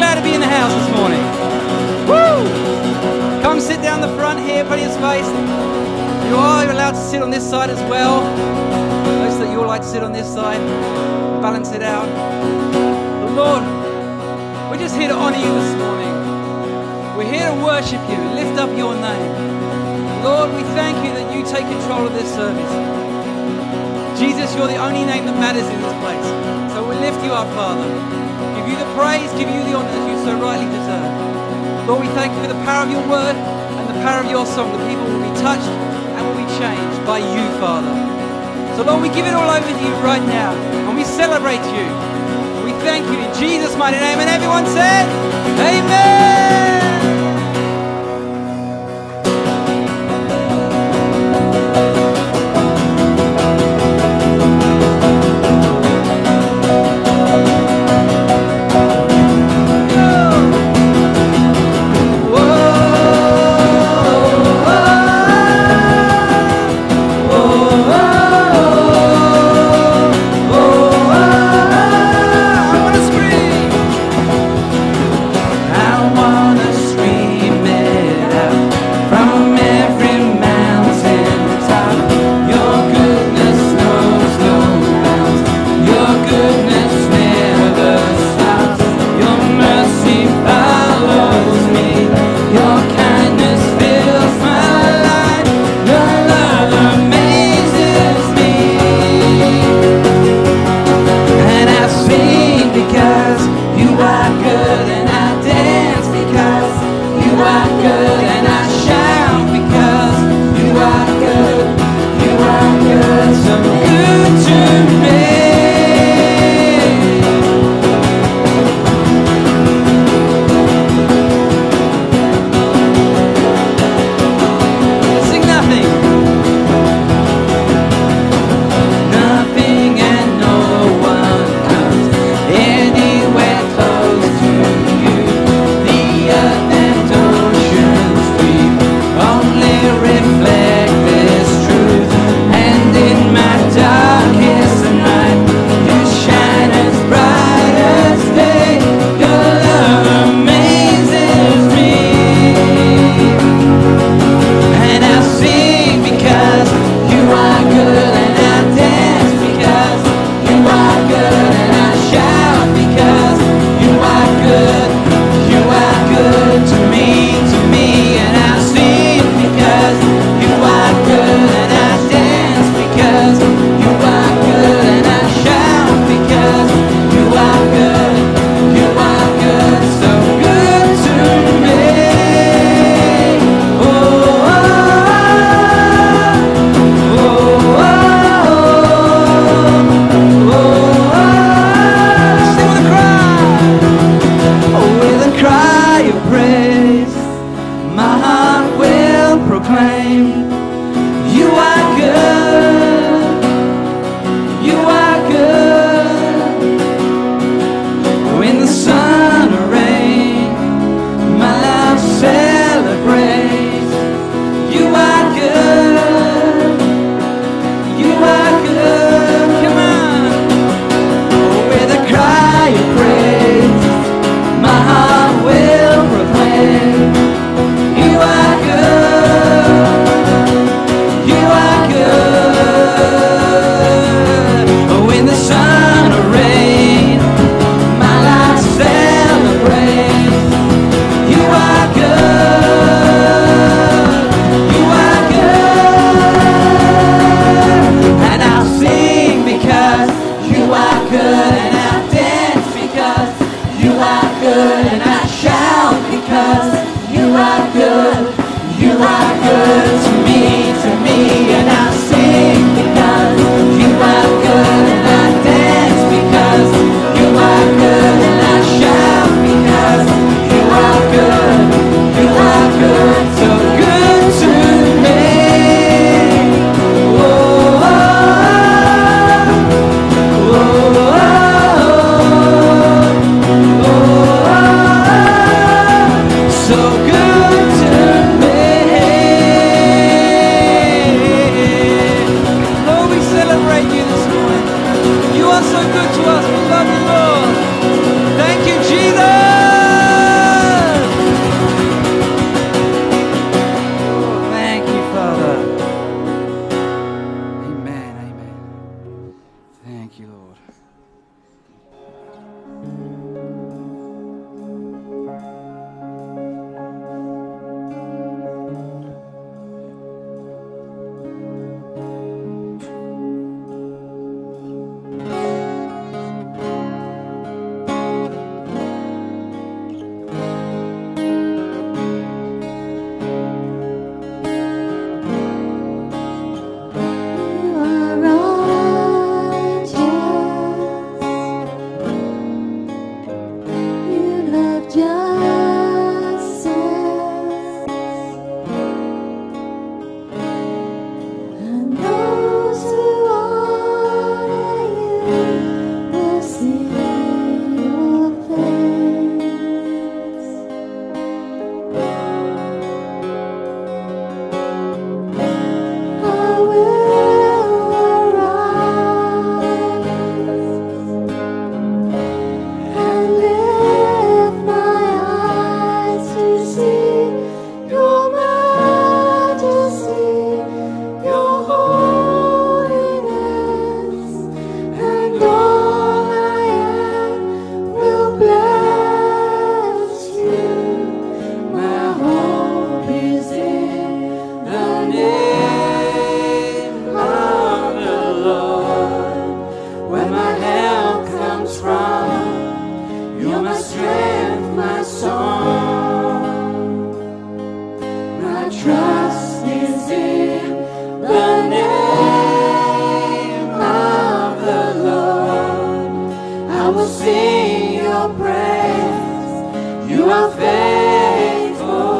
glad to be in the house this morning? Woo! Come sit down the front here, plenty of space. You're allowed to sit on this side as well. Most that you all like to sit on this side. Balance it out. But Lord, we're just here to honor you this morning. We're here to worship you, lift up your name. Lord, we thank you that you take control of this service. Jesus, you're the only name that matters in this place. So we lift you up, Father. Give you the praise, give you the honor that you so rightly deserve. Lord, we thank you for the power of your word and the power of your song. The people will be touched and will be changed by you, Father. So Lord, we give it all over to you right now and we celebrate you. We thank you in Jesus' mighty name. And everyone said, Amen. I song. My trust is in the name of the Lord. I will sing your praise. You are faithful.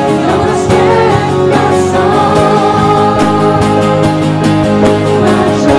My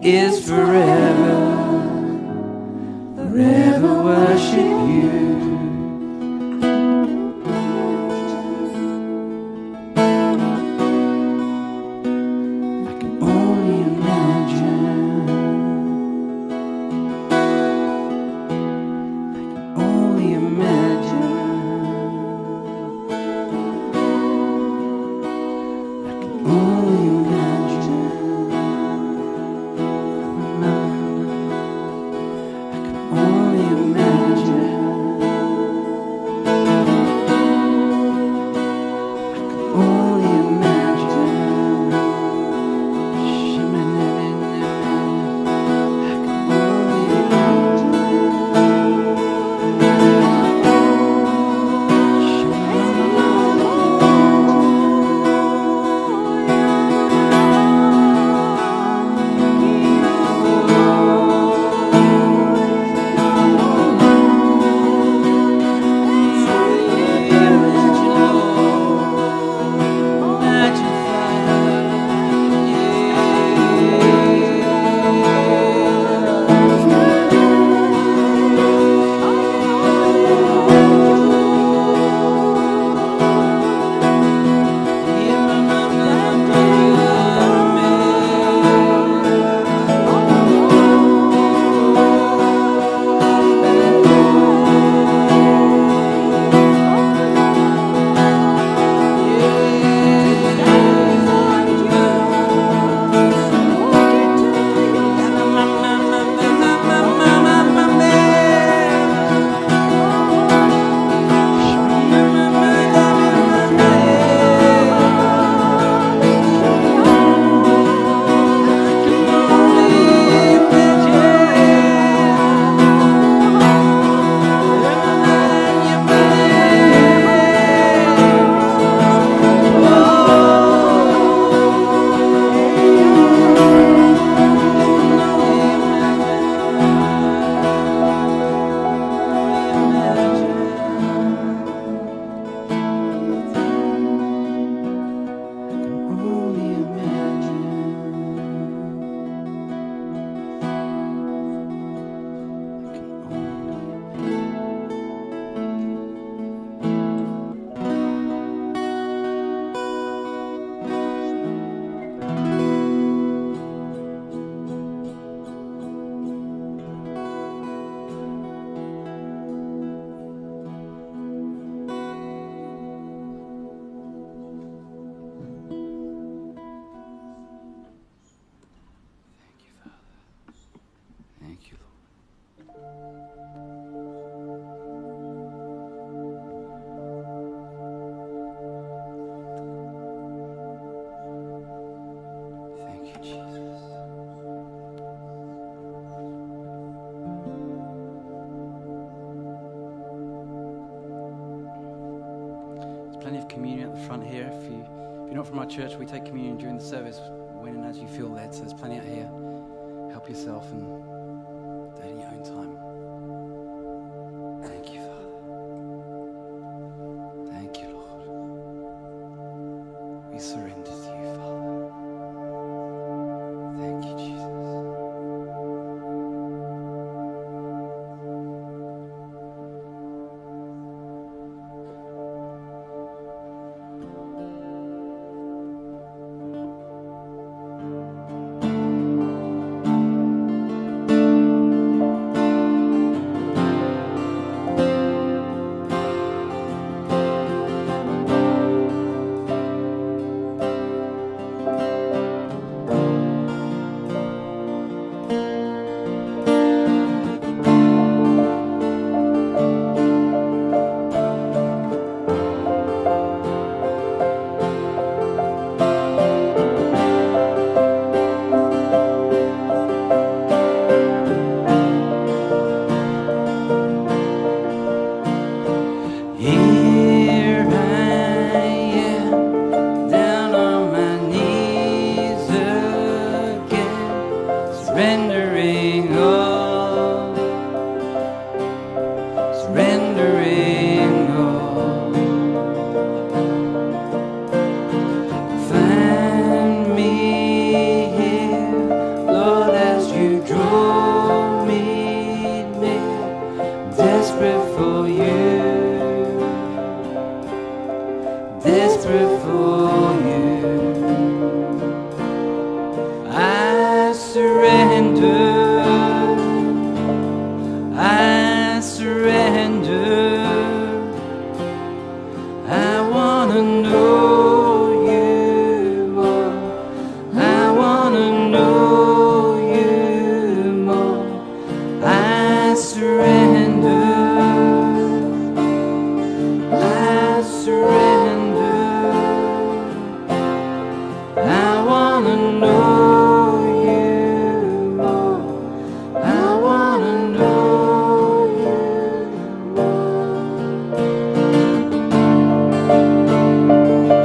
is forever, forever worship you. Plenty of communion at the front here. If you're not from our church, we take communion during the service when and as you feel led. So there's plenty out here. Help yourself and do it in your own time. Thank you, Father. Thank you, Lord. We surrender to you, Father. Thank you, Jesus. for you. I surrender. I surrender. I want to know you more. I want to know you more. I surrender. I surrender. I want to know you more. I want to know you more.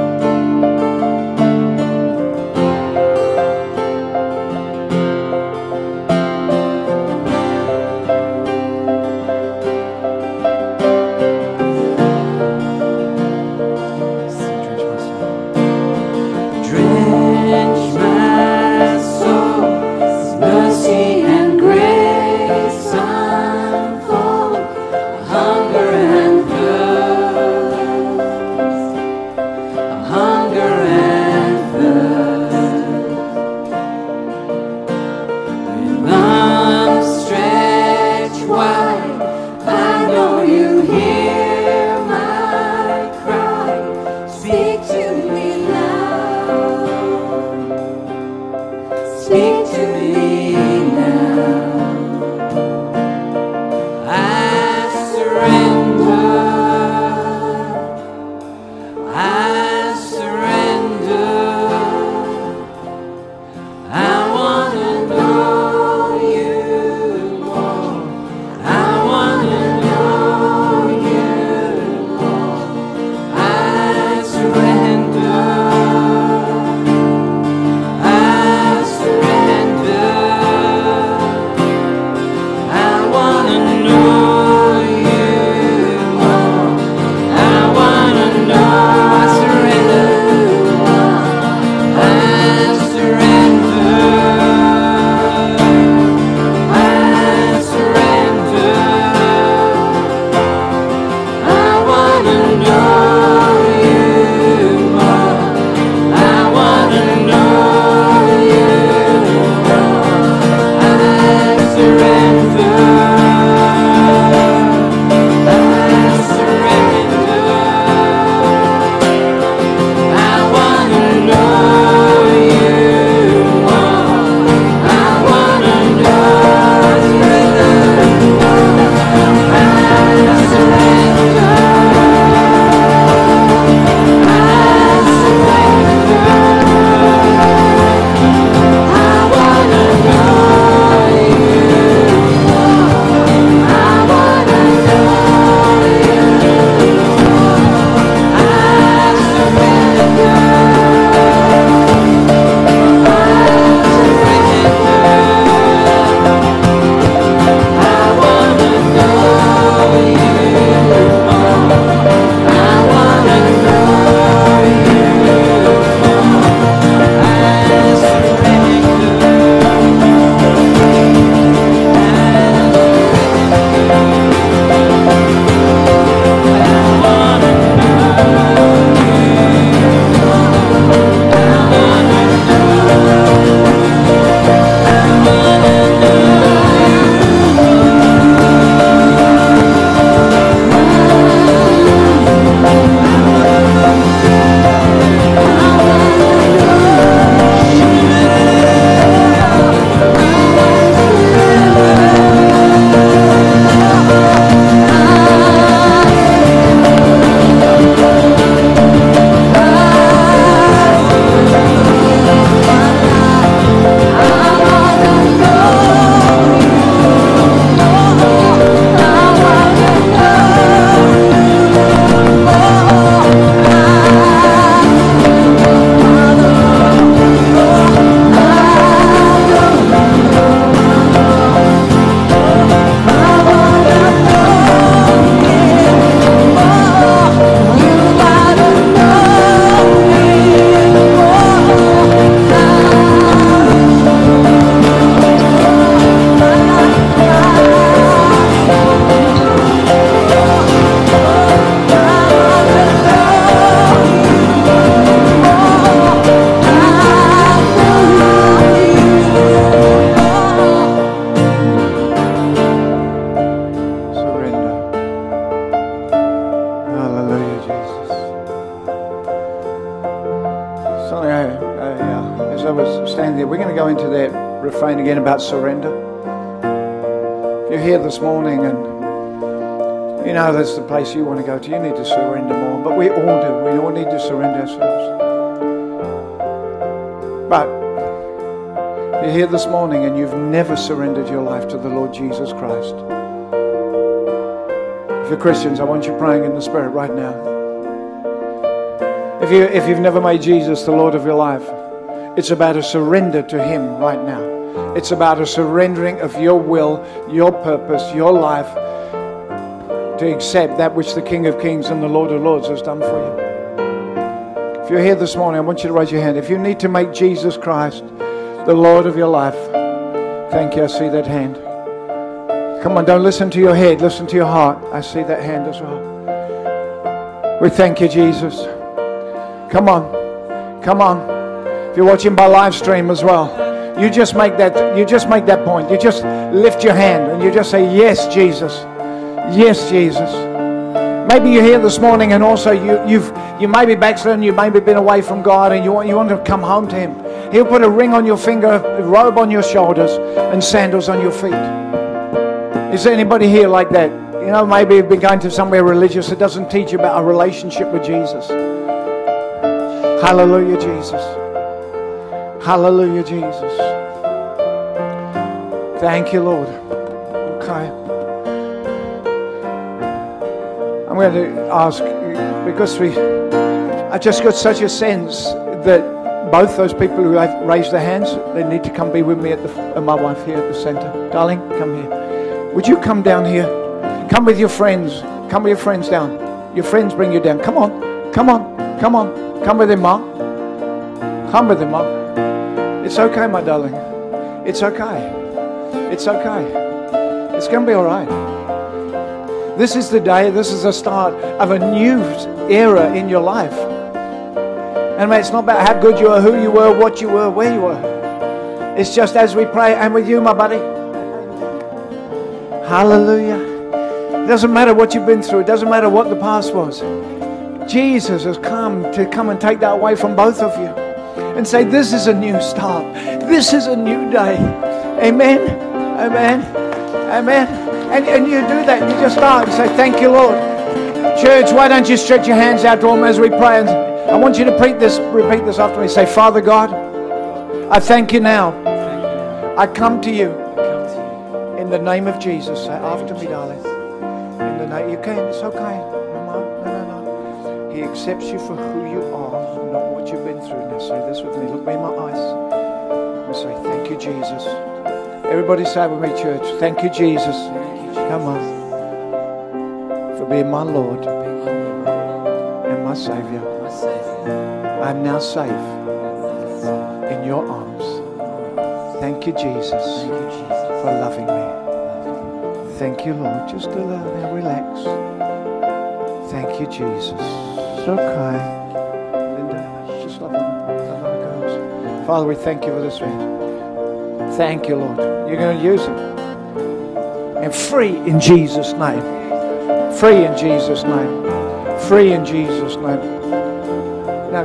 Sorry, as I was standing there, we're going to go into that refrain again about surrender. If you're here this morning and you know that's the place you want to go to, you need to surrender more. But we all do. We all need to surrender ourselves. But if you're here this morning and you've never surrendered your life to the Lord Jesus Christ, if you're Christians, I want you praying in the Spirit right now. If you've never made Jesus the Lord of your life, it's about a surrender to Him right now. It's about a surrendering of your will, your purpose, your life to accept that which the King of Kings and the Lord of Lords has done for you. If you're here this morning, I want you to raise your hand. If you need to make Jesus Christ the Lord of your life, thank you. I see that hand. Come on, don't listen to your head. Listen to your heart. I see that hand as well. We thank you, Jesus. Come on. Come on. If you're watching by live stream as well, you just make that point. You just lift your hand and you just say, yes, Jesus. Yes, Jesus. Maybe you're here this morning and also you may be backslidden, you may be been away from God and you want to come home to Him. He'll put a ring on your finger, a robe on your shoulders and sandals on your feet. Is there anybody here like that? You know, maybe you've been going to somewhere religious that doesn't teach you about a relationship with Jesus. Hallelujah, Jesus. Hallelujah, Jesus. Thank you, Lord. Okay. I'm going to ask, because I just got such a sense that both those people who have raised their hands, they need to come be with me at my wife here at the center. Darling, come here. Would you come down here? Come with your friends. Come with your friends down. Your friends bring you down. Come on. Come on. Come on. Come with him, Mom. Come with him, Mom. It's okay, my darling. It's okay. It's okay. It's going to be all right. This is the day, this is the start of a new era in your life. And it's not about how good you are, who you were, what you were, where you were. It's just as we pray, and with you, my buddy. Hallelujah. It doesn't matter what you've been through. It doesn't matter what the past was. Jesus has come and take that away from both of you. And say, this is a new start. This is a new day. Amen. Amen. Amen. And you do that. You just start and say, thank you, Lord. Church, why don't you stretch your hands out to Him as we pray. And I want you to repeat this after me. Say, Father God, I thank you now. I come to you in the name of Jesus. Say after me, darling. In the name, you can. It's okay. No. He accepts you for who you are, not what you've been through. Now say this with me. Look me in my eyes. And say, thank you, Jesus. Everybody say it with me, church. Thank you, Jesus. Come on. For being my Lord and my Savior. I am now safe in your arms. Thank you, Jesus, for loving me. Thank you, Lord. Just allow me, relax. Thank you, Jesus. It's okay. Linda, just love the girls. Father, we thank you for this man. Thank you, Lord. You're going to use him. And free in Jesus' name. Free in Jesus' name. Free in Jesus' name. Now,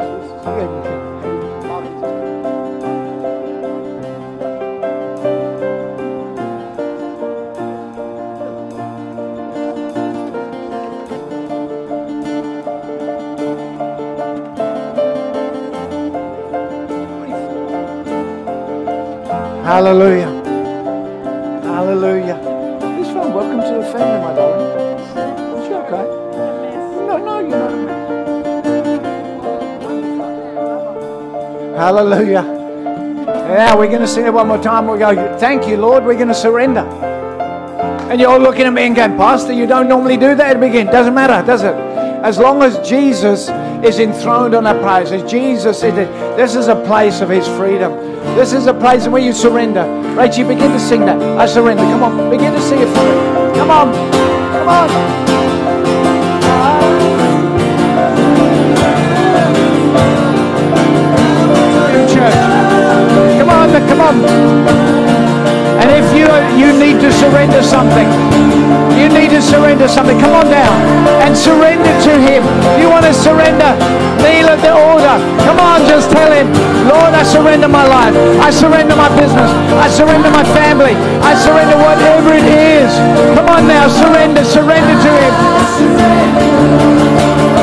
hallelujah. Hallelujah. This one, welcome to the family, my darling. Is she okay? No, you're not a mess. Hallelujah. Now we're going to sing it one more time. We'll go, thank you, Lord. We're going to surrender. And you're all looking at me and going, Pastor, you don't normally do that at the beginning. Doesn't matter, does it? As long as Jesus is enthroned on our praise, as Jesus is, this is a place of His freedom. This is a place where you surrender. Rachel, begin to sing that. I surrender. Come on. Begin to sing it for me. Come on. Come on. Church. Come on. Come on. And if you need to surrender something, come on down and surrender to Him. You want to surrender, kneel at the altar. Come on, just tell him, Lord, I surrender my life. I surrender my business. I surrender my family. I surrender whatever it is. Come on now, surrender to him.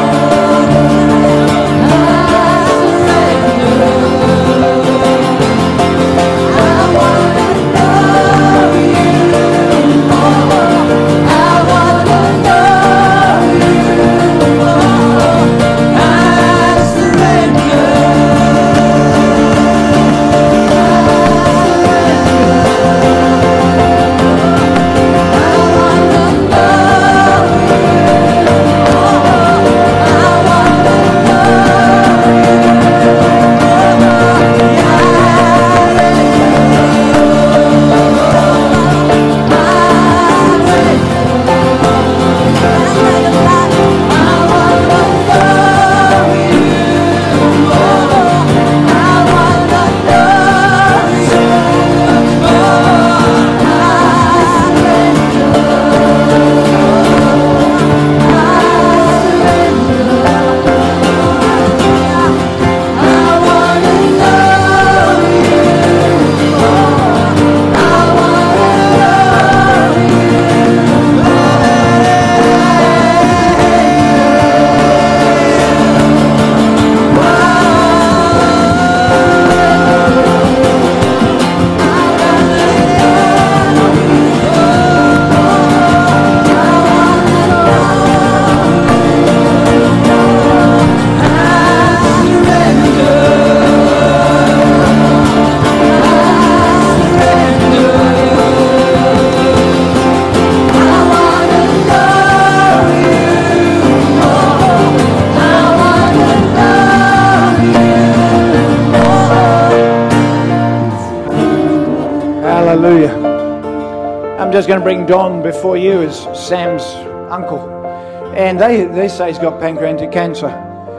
I'm just going to bring Don before you as Sam's uncle. And they say he's got pancreatic cancer.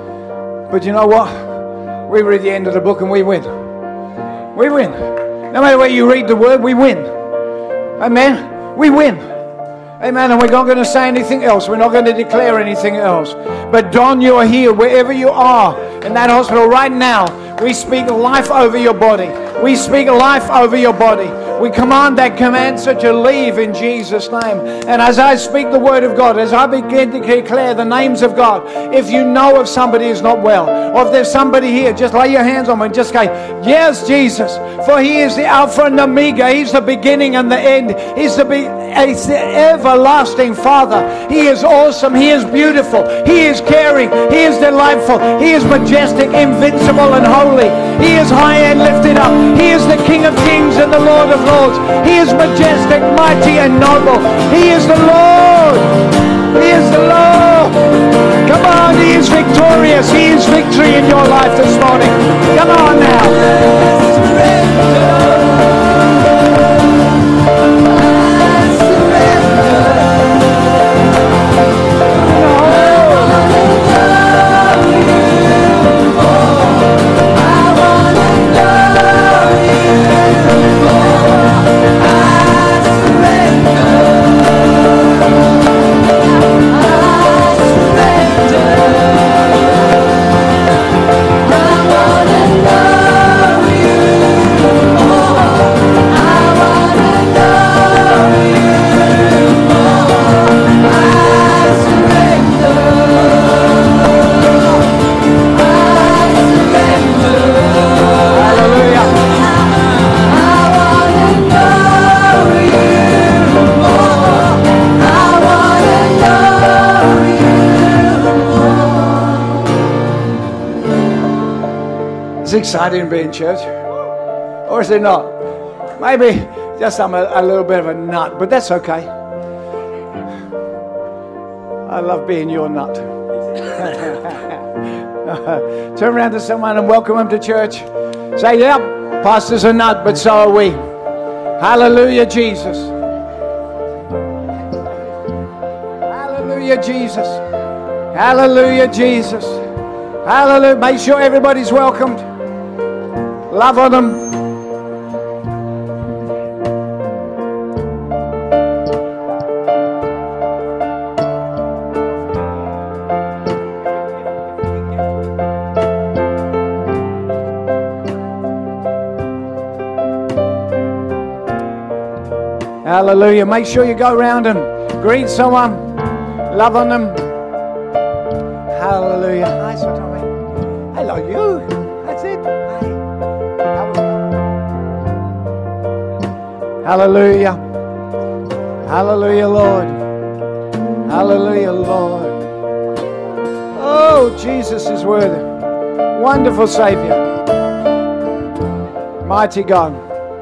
But you know what? We read the end of the book and we win. We win. No matter where you read the word, we win. Amen? We win. Amen. And we're not going to say anything else. We're not going to declare anything else. But Don, you are here wherever you are in that hospital right now. We speak life over your body. We speak life over your body. We command that cancer to leave in Jesus' name. And as I speak the word of God, as I begin to declare the names of God, if you know if somebody is not well, or if there's somebody here, just lay your hands on them and just say, yes, Jesus, for he is the Alpha and Omega. He's the beginning and the end. He's the everlasting Father. He is awesome. He is beautiful. He is caring. He is delightful. He is majestic, invincible, and holy. He is high and lifted up. He is the King of kings and the Lord of lords. He is majestic, mighty, and noble. He is the Lord. He is the Lord. Come on, he is victorious. He is victory in your life this morning. Come on now. It's exciting to be in church, or is it not? Maybe just I'm a little bit of a nut, but that's okay. I love being your nut. Turn around to someone and welcome them to church. Say, yep, pastor's a nut, but so are we. Hallelujah, Jesus. Hallelujah, Jesus. Hallelujah, Jesus. Hallelujah. Make sure everybody's welcomed. Love on them. Hallelujah. Make sure you go around and greet someone. Love on them. Hallelujah. Hi, Tommy. Hello, you. That's it. Hey. Hallelujah. Hallelujah, Lord. Hallelujah, Lord. Oh, Jesus is worthy. Wonderful Savior. Mighty God.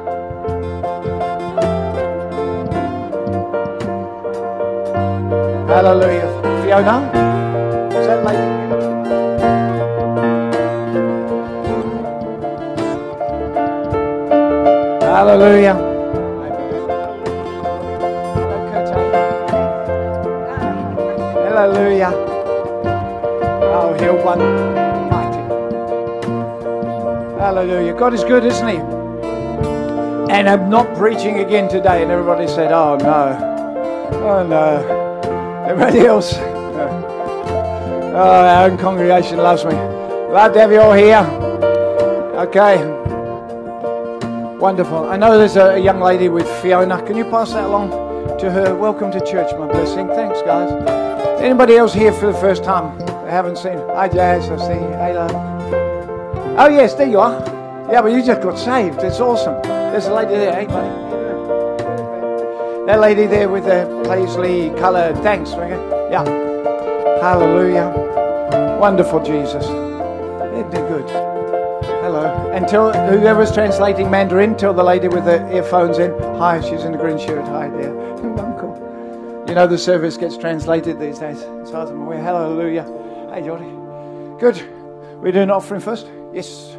Hallelujah. Fiona? Is that lady? Hallelujah. Hallelujah. Oh, he'll one mighty. Hallelujah. God is good, isn't He? And I'm not preaching again today. And everybody said, oh no. Oh no. Everybody else. Oh, our own congregation loves me. Glad to have you all here. Okay. Wonderful. I know there's a young lady with Fiona. Can you pass that along to her? Welcome to church, my blessing. Thanks, guys. Anybody else here for the first time? I haven't seen. Hi, Jazz. I see you. Hello. Oh, yes, there you are. Yeah, but you just got saved. It's awesome. There's a lady there. Hey, buddy. That lady there with the paisley colour. Thanks, Megan. Yeah. Hallelujah. Wonderful, Jesus. Isn't it good? Hello. And tell whoever's translating Mandarin, tell the lady with the earphones in. Hi, she's in the green shirt. Hi there. Uncle. You know the service gets translated these days, as far as I'm aware. Hallelujah. Hey, Jordy. Good. We're doing offering first? Yes.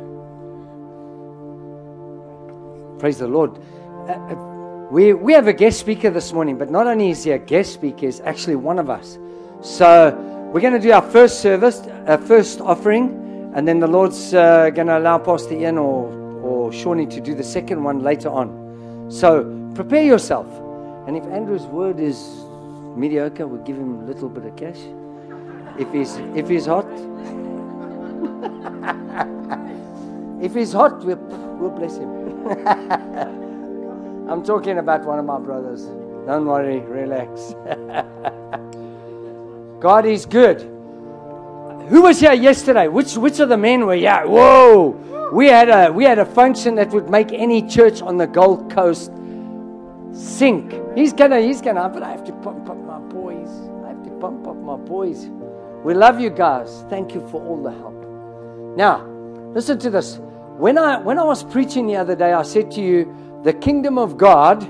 Praise the Lord. We have a guest speaker this morning, but not only is he a guest speaker, he's actually one of us. So we're going to do our first service, first offering, and then the Lord's going to allow Pastor Ian or Shawnee to do the second one later on. So prepare yourself. And if Andrew's word is mediocre, we'll give him a little bit of cash. If he's hot, if he's hot, we'll bless him. I'm talking about one of my brothers. Don't worry, relax. God is good. Who was here yesterday? Which of the men were here? Whoa! We had a function that would make any church on the Gold Coast sink. He's gonna. But I have to pump up my boys. We love you guys. Thank you for all the help. Now, listen to this. When I was preaching the other day, I said to you, the kingdom of God,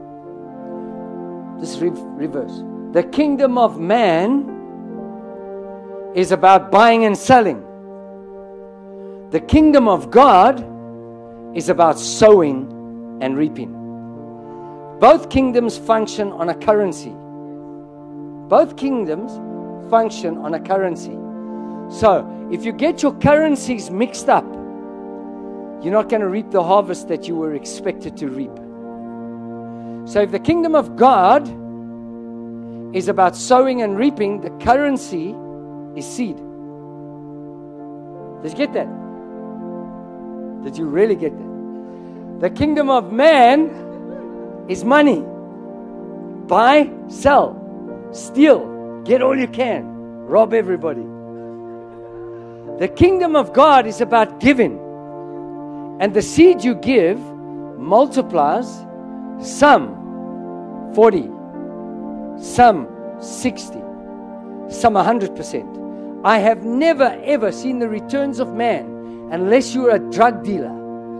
this reverse, the kingdom of man is about buying and selling. The kingdom of God is about sowing and reaping. Both kingdoms function on a currency. Both kingdoms function on a currency. So, if you get your currencies mixed up, you're not going to reap the harvest that you were expected to reap. So if the kingdom of God is about sowing and reaping, the currency is seed. Did you get that? Did you really get that? The kingdom of man is money. Buy, sell, steal, get all you can, rob everybody. The kingdom of God is about giving. And the seed you give multiplies, some 40, some 60, some 100%. I have never ever seen the returns of man unless you're a drug dealer.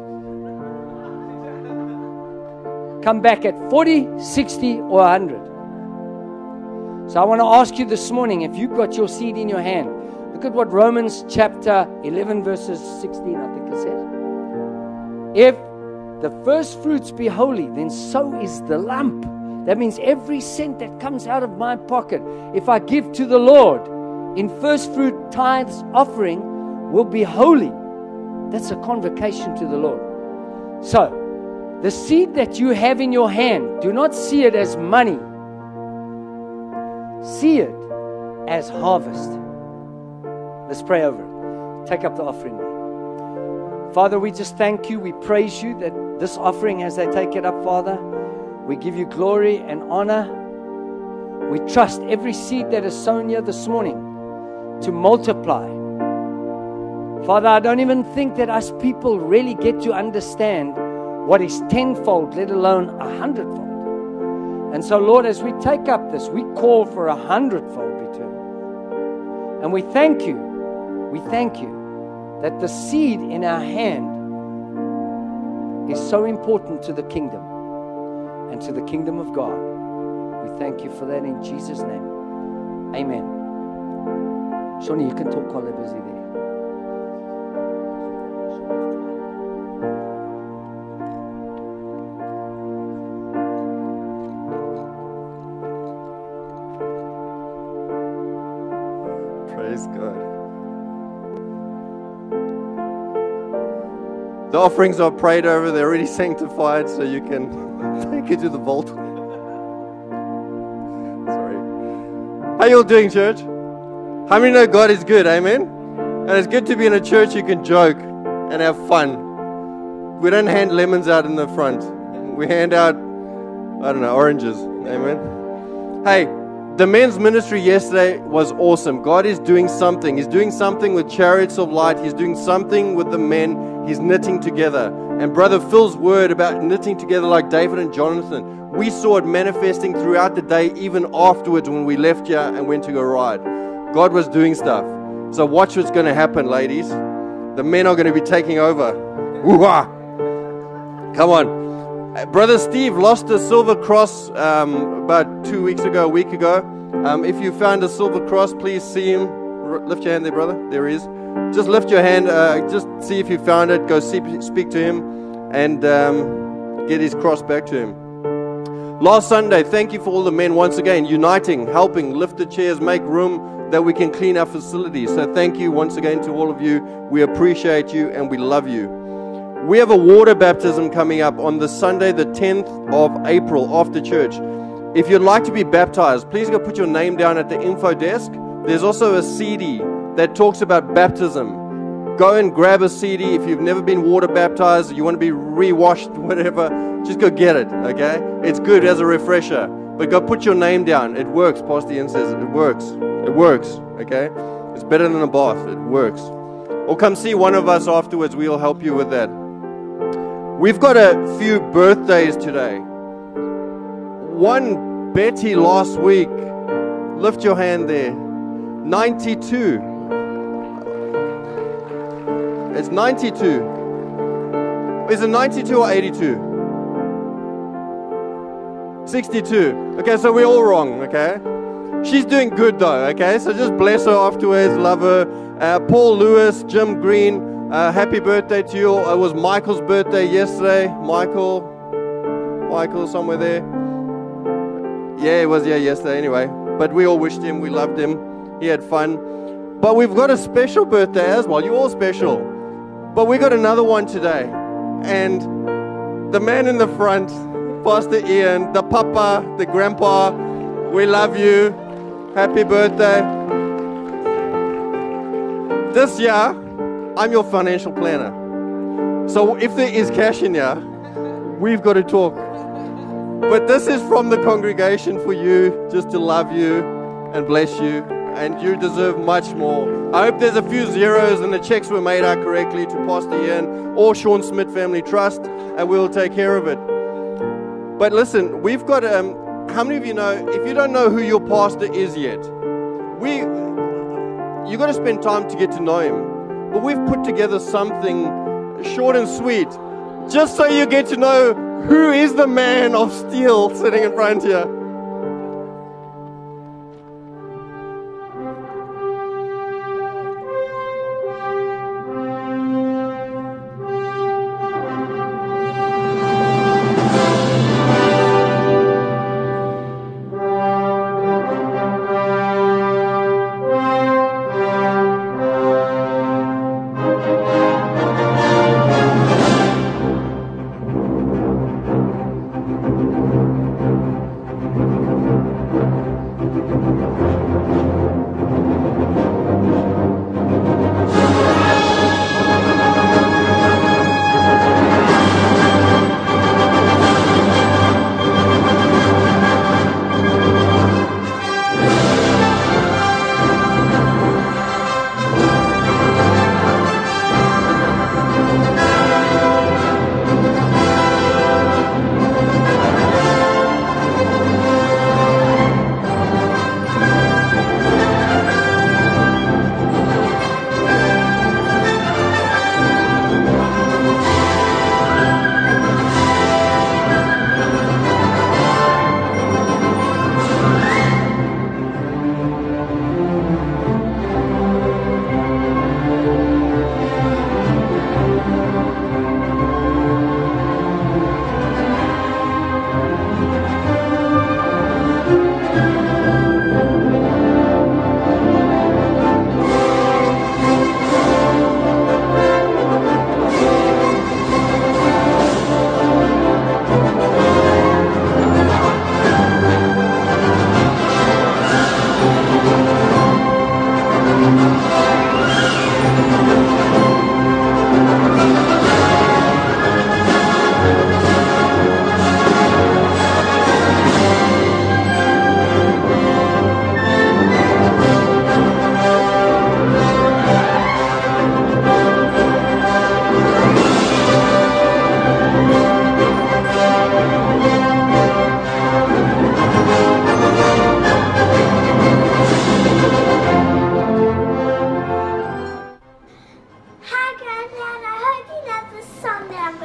Come back at 40, 60 or 100. So I want to ask you this morning, if you've got your seed in your hand, look at what Romans chapter 11 verses 16 I think it says. If the first fruits be holy, then so is the lump. That means every cent that comes out of my pocket, if I give to the Lord in first fruit tithes offering, will be holy. That's a convocation to the Lord. So, the seed that you have in your hand, do not see it as money. See it as harvest. Let's pray over it. Take up the offering. Father, we just thank you. We praise you that this offering, as they take it up, Father, We give you glory and honor. We trust every seed that is sown here this morning to multiply. Father, I don't even think that us people really get to understand what is tenfold, let alone 100-fold. And so, Lord, as we take up this, we call for 100-fold return. And we thank you that the seed in our hand is so important to the kingdom and to the kingdom of God. We thank you for that in Jesus' name. Amen. Shawnee, you can talk while they're busy there. Praise God. The offerings are prayed over. They're already sanctified, so you can take it to the vault. Sorry. How you all doing, church? How many know God is good? Amen? And it's good to be in a church you can joke and have fun. We don't hand lemons out in the front. We hand out, I don't know, oranges. Amen? Hey, the men's ministry yesterday was awesome. God is doing something. He's doing something with Chariots of Light. He's doing something with the men. He's knitting together. And Brother Phil's word about knitting together like David and Jonathan, we saw it manifesting throughout the day, even afterwards when we left here and went to go ride. God was doing stuff. So watch what's going to happen, ladies. The men are going to be taking over. Woo-ha! Come on. Brother Steve lost a silver cross about 2 weeks ago, a week ago. If you found a silver cross, please see him. Lift your hand there, brother. There he is. Just lift your hand. Just see if you found it. Go speak to him and get his cross back to him. Last Sunday, thank you for all the men once again, uniting, helping, lift the chairs, make room that we can clean our facilities. So thank you once again to all of you. We appreciate you and we love you. We have a water baptism coming up on the Sunday, the 10th of April after church. If you'd like to be baptized, please go put your name down at the info desk. There's also a CD that talks about baptism. Go and grab a CD. If you've never been water baptized, you want to be re-washed, whatever, just go get it, okay? It's good as a refresher. But go put your name down. It works, Pastor Ian says. It works. It works, okay? It's better than a bath. It works. Or come see one of us afterwards. We'll help you with that. We've got a few birthdays today. One Betty last week. Lift your hand there. 92. It's 92. Is it 92 or 82? 62. Okay, so we're all wrong, okay? She's doing good though, okay? So just bless her afterwards, love her. Paul Lewis, Jim Green, happy birthday to you. It was Michael's birthday yesterday. Michael, somewhere there. Yeah, it was yesterday anyway. But we all wished him, we loved him. He had fun. But we've got a special birthday as well. You're all special. But we got another one today. And the man in the front, Pastor Ian, the papa, the grandpa, we love you. Happy birthday. This year, I'm your financial planner. So if there is cash in here, we've got to talk. But this is from the congregation for you, just to love you and bless you. And you deserve much more. I hope there's a few zeros and the checks were made out correctly to Pastor Ian or Sean Smith Family Trust, and we'll take care of it. But listen, we've got, how many of you know, if you don't know who your pastor is yet, you got to spend time to get to know him. But we've put together something short and sweet, just so you get to know who is the man of steel sitting in front here.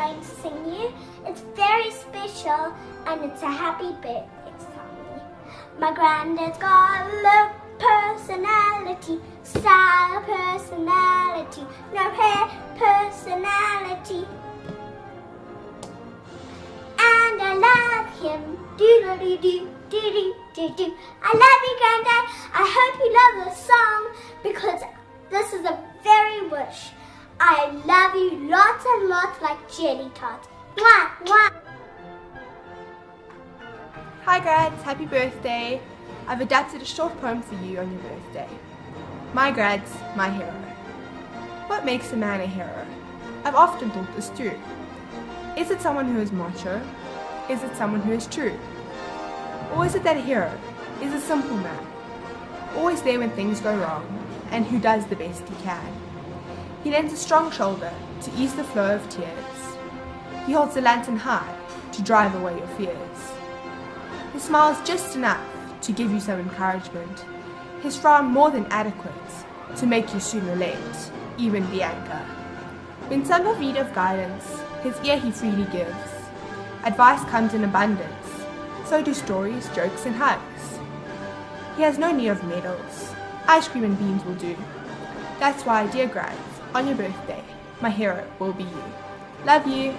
going to sing you. It's very special and it's a happy birthday song. My granddad's got look, personality, style, personality, no hair, personality. And I love him, do-do-do-do-do-do-do. I love you, Granddad. I hope you love this song because this is a very wish. I love you lots and lots like jelly tots. Mwah, mwah. Hi Grads, happy birthday. I've adapted a short poem for you on your birthday. My Grads, my hero. What makes a man a hero? I've often thought this too. Is it someone who is macho? Is it someone who is true? Or is it that a hero is a simple man, always there when things go wrong, and who does the best he can? He lends a strong shoulder to ease the flow of tears. He holds the lantern high to drive away your fears. His smile is just enough to give you some encouragement. His frown more than adequate to make you sooner or late, even the anchor. When some have need of guidance, his ear he freely gives. Advice comes in abundance, so do stories, jokes and hugs. He has no need of medals, ice cream and beans will do. That's why, dear Grads, on your birthday, my hero will be you. Love you.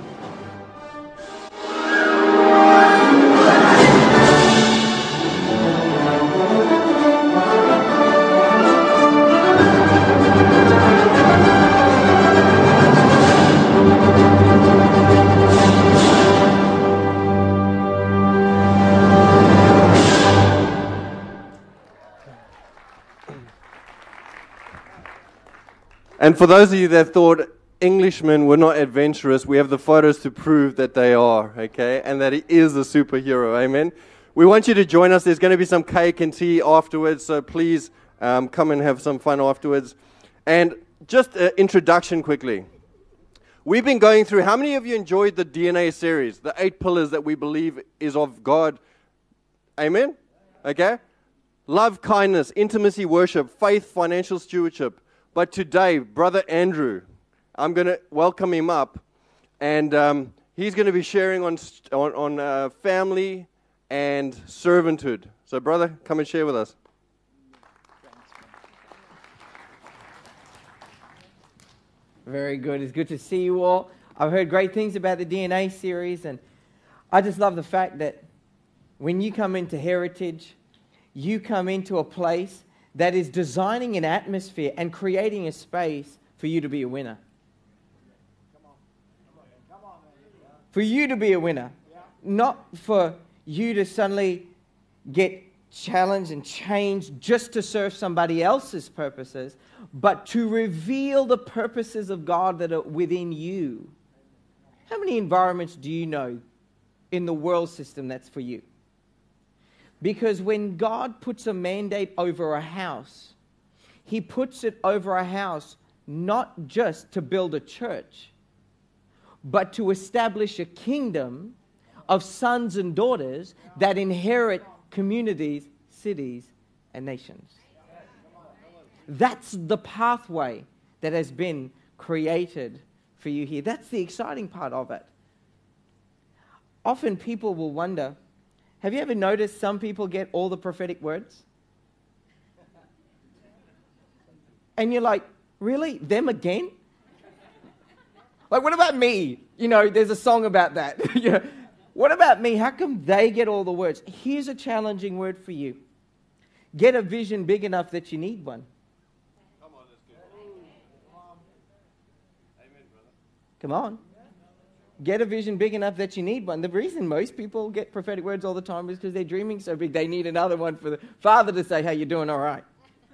And for those of you that thought Englishmen were not adventurous, we have the photos to prove that they are, okay? And that he is a superhero, amen? We want you to join us. There's going to be some cake and tea afterwards, so please come and have some fun afterwards. And just an introduction quickly. We've been going through, how many of you enjoyed the DNA series, the 8 pillars that we believe is of God? Amen? Okay? Love, kindness, intimacy, worship, faith, financial stewardship. But today, Brother Andrew, I'm going to welcome him up, and he's going to be sharing on family and servanthood. So, brother, come and share with us. Very good. It's good to see you all. I've heard great things about the DNA series, and I just love the fact that when you come into Heritage, you come into a place that is designing an atmosphere and creating a space for you to be a winner. For you to be a winner. Not for you to suddenly get challenged and changed just to serve somebody else's purposes, but to reveal the purposes of God that are within you. How many environments do you know in the world system that's for you? Because when God puts a mandate over a house, He puts it over a house not just to build a church, but to establish a kingdom of sons and daughters that inherit communities, cities, and nations. That's the pathway that has been created for you here. That's the exciting part of it. Often people will wonder, have you ever noticed some people get all the prophetic words? And you're like, really? Them again? Like, what about me? You know, there's a song about that. What about me? How come they get all the words? Here's a challenging word for you. Get a vision big enough that you need one. Come on, that's good. Amen, brother. Come on. Get a vision big enough that you need one. The reason most people get prophetic words all the time is because they're dreaming so big they need another one for the Father to say, hey, you're doing all right.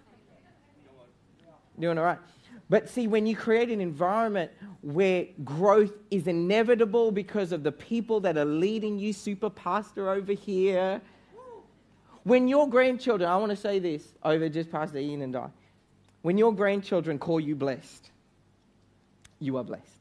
Doing all right. But see, when you create an environment where growth is inevitable because of the people that are leading you, super pastor over here, when your grandchildren, I want to say this over just Pastor Ian and I, when your grandchildren call you blessed, you are blessed.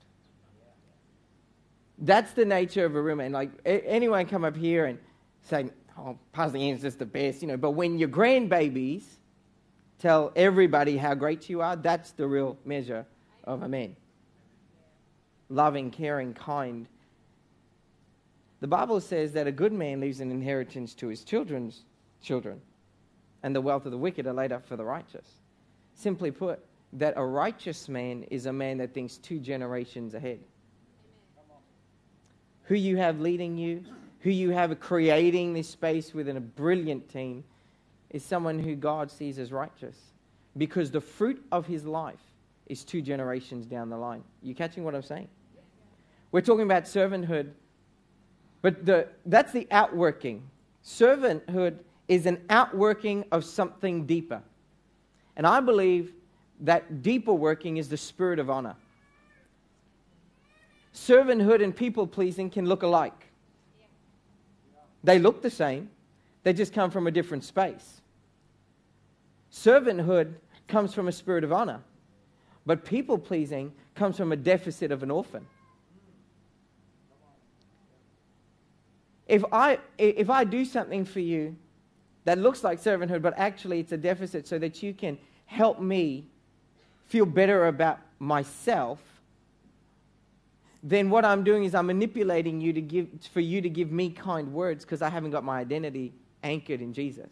That's the nature of a room. And like anyone come up here and say, oh, Pastor Ian's just the best, you know. But when your grandbabies tell everybody how great you are, that's the real measure of a man. loving, caring, kind. The Bible says that a good man leaves an inheritance to his children's children, and the wealth of the wicked are laid up for the righteous. Simply put, that a righteous man is a man that thinks 2 generations ahead. Who you have leading you, who you have creating this space within a brilliant team, is someone who God sees as righteous, because the fruit of his life is 2 generations down the line. You catching what I'm saying? We're talking about servanthood, but that's the outworking. Servanthood is an outworking of something deeper. And I believe that deeper working is the spirit of honor. Servanthood and people-pleasing can look alike. They look the same. They just come from a different space. Servanthood comes from a spirit of honor, but people-pleasing comes from a deficit of an orphan. If I do something for you that looks like servanthood, but actually it's a deficit so that you can help me feel better about myself, then what I'm doing is I'm manipulating you for you to give me kind words, because I haven't got my identity anchored in Jesus.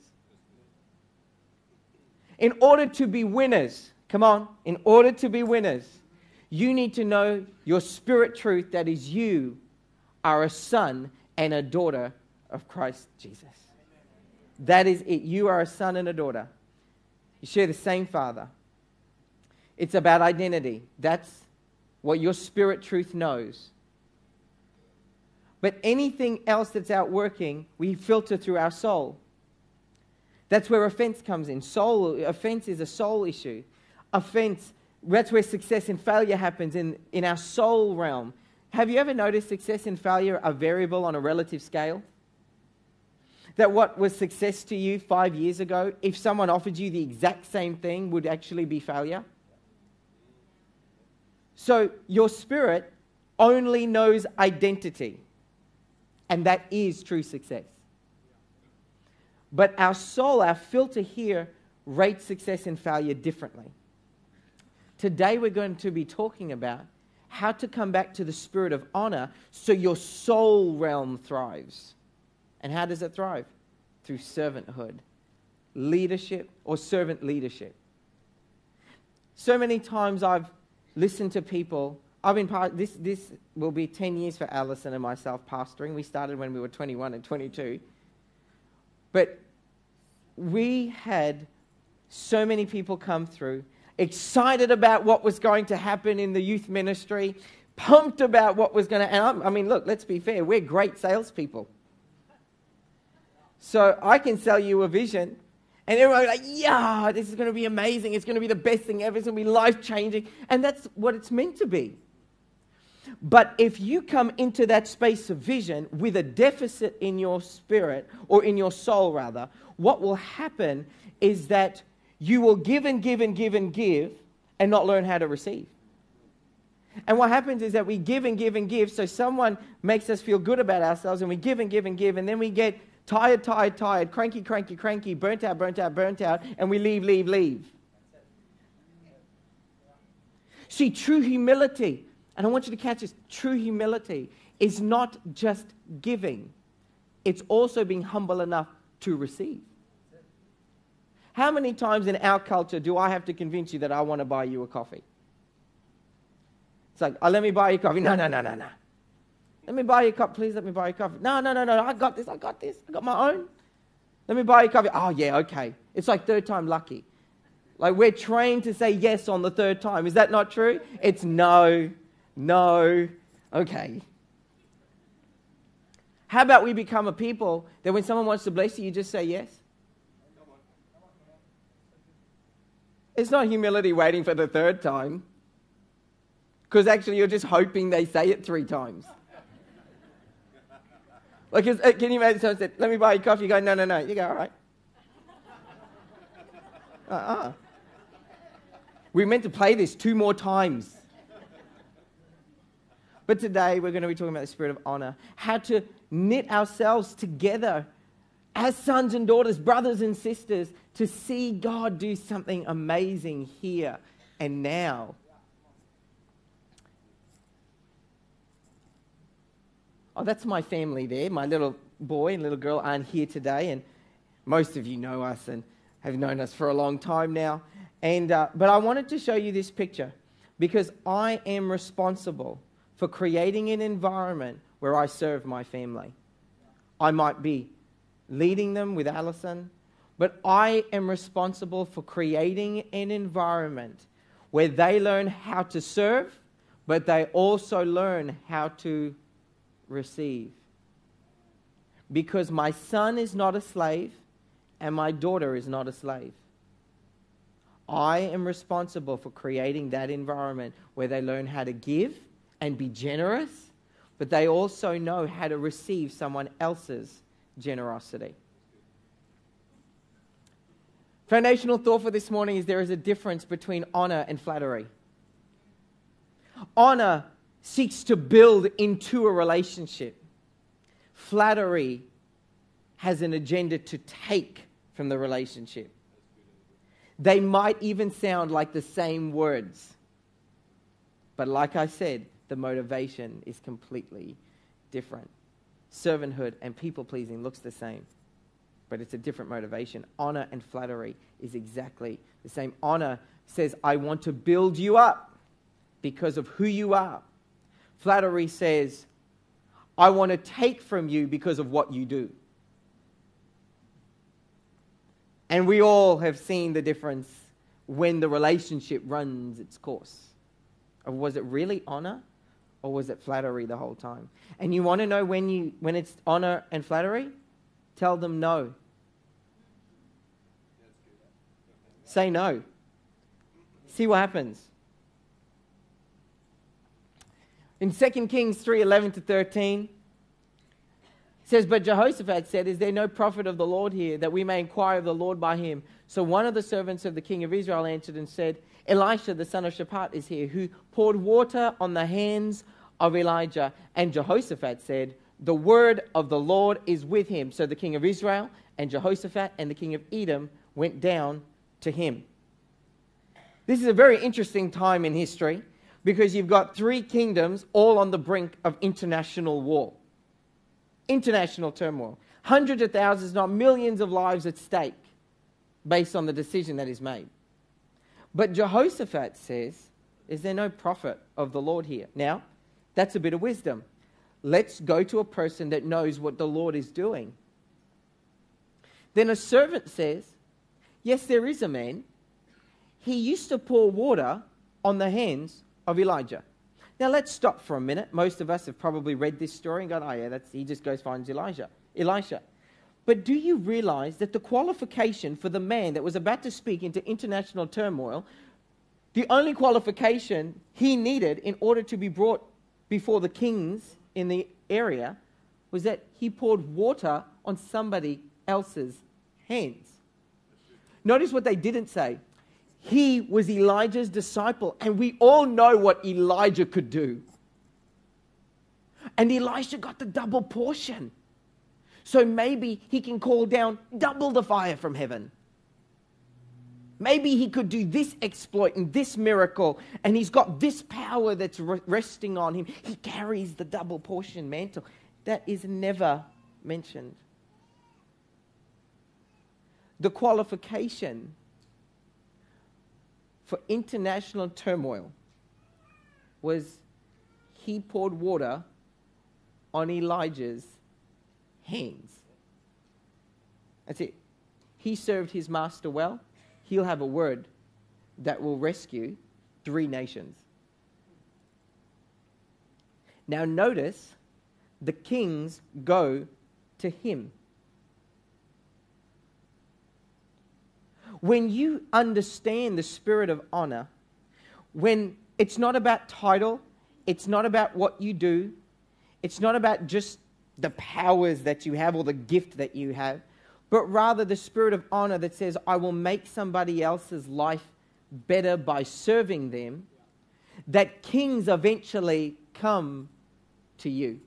In order to be winners, come on, in order to be winners, you need to know your spirit truth, that is, you are a son and a daughter of Christ Jesus. That is it. You are a son and a daughter. You share the same Father. It's about identity. That's what your spirit truth knows. But anything else that's outworking, we filter through our soul. That's where offense comes in. Offense is a soul issue. Offense, that's where success and failure happens in our soul realm. Have you ever noticed success and failure are variable on a relative scale? That what was success to you 5 years ago, if someone offered you the exact same thing, would actually be failure? So your spirit only knows identity, and that is true success. But our soul, our filter here, rates success and failure differently. Today we're going to be talking about how to come back to the spirit of honor so your soul realm thrives. And how does it thrive? Through servanthood, leadership, or servant leadership. So many times I've listened to people. This will be 10 years for Alison and myself pastoring. We started when we were 21 and 22. But we had so many people come through, excited about what was going to happen in the youth ministry, pumped about what was going to... And I mean, look, let's be fair. We're great salespeople. So I can sell you a vision, and everyone's like, yeah, this is going to be amazing. It's going to be the best thing ever. It's going to be life-changing. And that's what it's meant to be. But if you come into that space of vision with a deficit in your spirit, or in your soul rather, what will happen is that you will give and give and give and give and not learn how to receive. And what happens is that we give and give and give, so someone makes us feel good about ourselves, and we give and give and give, and then we get tired, cranky, burnt out, and we leave. See, true humility, and I want you to catch this, true humility is not just giving. It's also being humble enough to receive. How many times in our culture do I have to convince you that I want to buy you a coffee? It's like, oh, let me buy you coffee. No. Let me buy you a cup, please. Let me buy you a coffee. No. I got this. I got my own. Let me buy you a coffee. Oh, yeah, okay. It's like third time lucky. Like we're trained to say yes on the third time. Is that not true? It's no, okay. How about we become a people that when someone wants to bless you, you just say yes? It's not humility waiting for the third time. Because actually you're just hoping they say it 3 times. Like, can you imagine someone said, let me buy you coffee? You go, no. You go, all right. We're meant to play this 2 more times. But today we're going to be talking about the spirit of honor. How to knit ourselves together as sons and daughters, brothers and sisters, to see God do something amazing here and now. Oh, that's my family there. My little boy and little girl aren't here today, and most of you know us and have known us for a long time now. And but I wanted to show you this picture because I am responsible for creating an environment where I serve my family. I might be leading them with Alison, but I am responsible for creating an environment where they learn how to serve, but they also learn how to receive. Because my son is not a slave and my daughter is not a slave. I am responsible for creating that environment where they learn how to give and be generous, but they also know how to receive someone else's generosity. Foundational thought for this morning is there is a difference between honor and flattery. Honor seeks to build into a relationship. Flattery has an agenda to take from the relationship. They might even sound like the same words. But like I said, the motivation is completely different. Servanthood and people-pleasing looks the same, but it's a different motivation. Honor and flattery is exactly the same. Honor says, I want to build you up because of who you are. Flattery says, I want to take from you because of what you do. And we all have seen the difference when the relationship runs its course. Or was it really honor or was it flattery the whole time? And you want to know when it's honor and flattery? Tell them no. Say no. See what happens. In 2 Kings 3:11-13, it says, but Jehoshaphat said, is there no prophet of the Lord here, that we may inquire of the Lord by him? So one of the servants of the king of Israel answered and said, Elisha, the son of Shaphat, is here, who poured water on the hands of Elijah. And Jehoshaphat said, the word of the Lord is with him. So the king of Israel and Jehoshaphat and the king of Edom went down to him. This is a very interesting time in history because you've got three kingdoms all on the brink of international war. International turmoil. Hundreds of thousands, not millions of lives at stake based on the decision that is made. But Jehoshaphat says, is there no prophet of the Lord here? Now, that's a bit of wisdom. Let's go to a person that knows what the Lord is doing. Then a servant says, yes, there is a man. He used to pour water on the hands of Elijah. Now let's stop for a minute. Most of us have probably read this story and gone, oh yeah, he just goes finds Elisha. But do you realize that the qualification for the man that was about to speak into international turmoil, the only qualification he needed in order to be brought before the kings in the area was that he poured water on somebody else's hands. Notice what they didn't say. He was Elijah's disciple, and we all know what Elijah could do. And Elisha got the double portion. So maybe he can call down double the fire from heaven. Maybe he could do this exploit and this miracle, and he's got this power that's resting on him. He carries the double portion mantle. That is never mentioned. The qualification for international turmoil was he poured water on Elijah's hands. That's it. He served his master well. He'll have a word that will rescue 3 nations. Now notice, the kings go to him. When you understand the spirit of honor, when it's not about title, it's not about what you do, it's not about just the powers that you have or the gift that you have, but rather the spirit of honor that says, I will make somebody else's life better by serving them, that kings eventually come to you.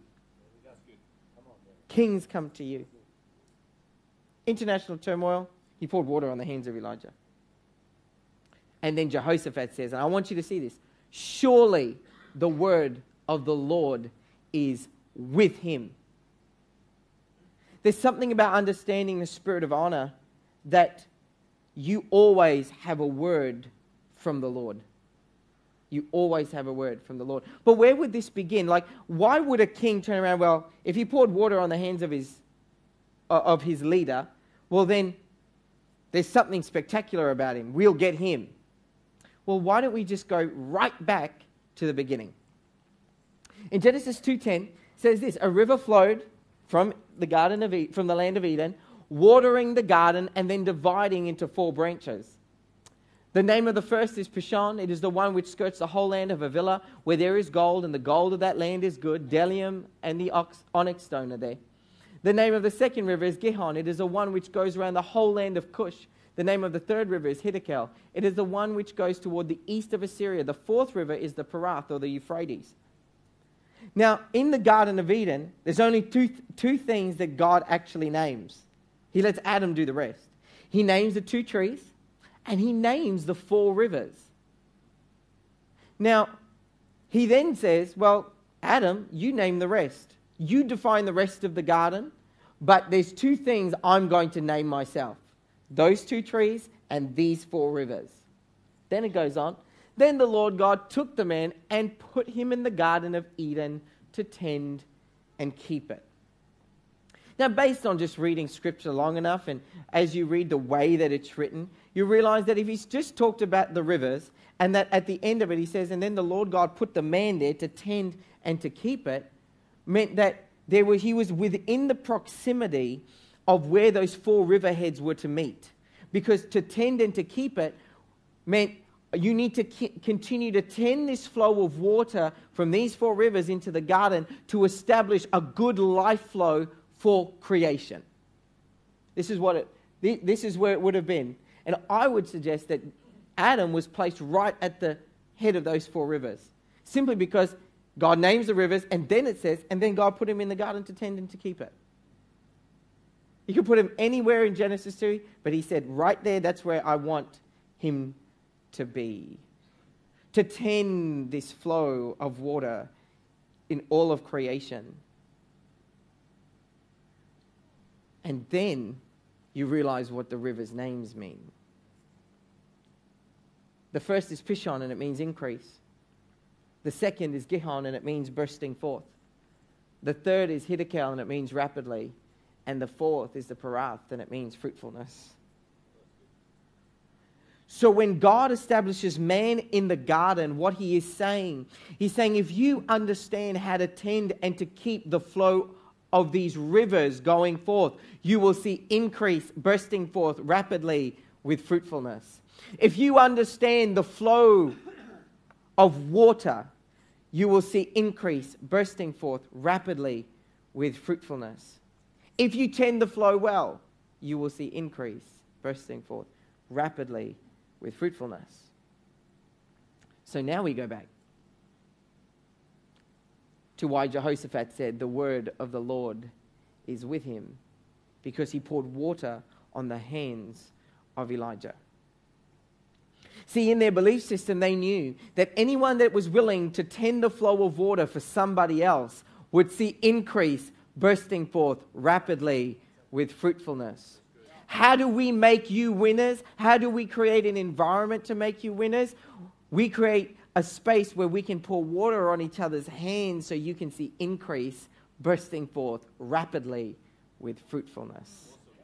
Kings come to you. International turmoil, he poured water on the hands of Elijah. And then Jehoshaphat says, and I want you to see this, surely the word of the Lord is with him. There's something about understanding the spirit of honor that you always have a word from the Lord. You always have a word from the Lord. But where would this begin? Like, why would a king turn around? Well, if he poured water on the hands of his leader, well then, there's something spectacular about him. We'll get him. Well, why don't we just go right back to the beginning? In Genesis 2:10, it says this: a river flowed from the land of Eden, watering the garden and then dividing into 4 branches. The name of the first is Pishon. It is the one which skirts the whole land of Havilah, where there is gold, and the gold of that land is good. Bdellium and the onyx stone are there. The name of the second river is Gihon. It is the one which goes around the whole land of Cush. The name of the third river is Hiddekel. It is the one which goes toward the east of Assyria. The fourth river is the Perath, or the Euphrates. Now, in the Garden of Eden, there's only two things that God actually names. He lets Adam do the rest. He names the 2 trees, and he names the 4 rivers. Now, he then says, well, Adam, you name the rest. You define the rest of the garden, but there's 2 things I'm going to name myself. Those 2 trees and these 4 rivers. Then it goes on. Then the Lord God took the man and put him in the Garden of Eden to tend and keep it. Now, based on just reading Scripture long enough, and as you read the way that it's written, you realize that if he's just talked about the rivers, and that at the end of it he says, and then the Lord God put the man there to tend and to keep it, meant that he was within the proximity of where those 4 riverheads were to meet. Because to tend and to keep it meant you need to continue to tend this flow of water from these 4 rivers into the garden to establish a good life flow for creation. This is where it would have been. And I would suggest that Adam was placed right at the head of those 4 rivers. Simply because God names the rivers, and then it says, and then God put him in the garden to tend and to keep it. You could put him anywhere in Genesis 2, but he said, right there, that's where I want him to be. To tend this flow of water in all of creation. And then you realize what the river's names mean. The first is Pishon, and it means increase. The second is Gihon, and it means bursting forth. The third is Hiddekel, and it means rapidly. And the fourth is the Perath, and it means fruitfulness. So when God establishes man in the garden, what he is saying, he's saying if you understand how to tend and to keep the flow of these rivers going forth, you will see increase bursting forth rapidly with fruitfulness. If you understand the flow of water, you will see increase bursting forth rapidly with fruitfulness. If you tend the flow well, you will see increase bursting forth rapidly with fruitfulness. So now we go back to why Jehoshaphat said the word of the Lord is with him, because he poured water on the hands of Elijah. See, in their belief system, they knew that anyone that was willing to tend the flow of water for somebody else would see increase bursting forth rapidly with fruitfulness. How do we make you winners? How do we create an environment to make you winners? We create a space where we can pour water on each other's hands so you can see increase bursting forth rapidly with fruitfulness.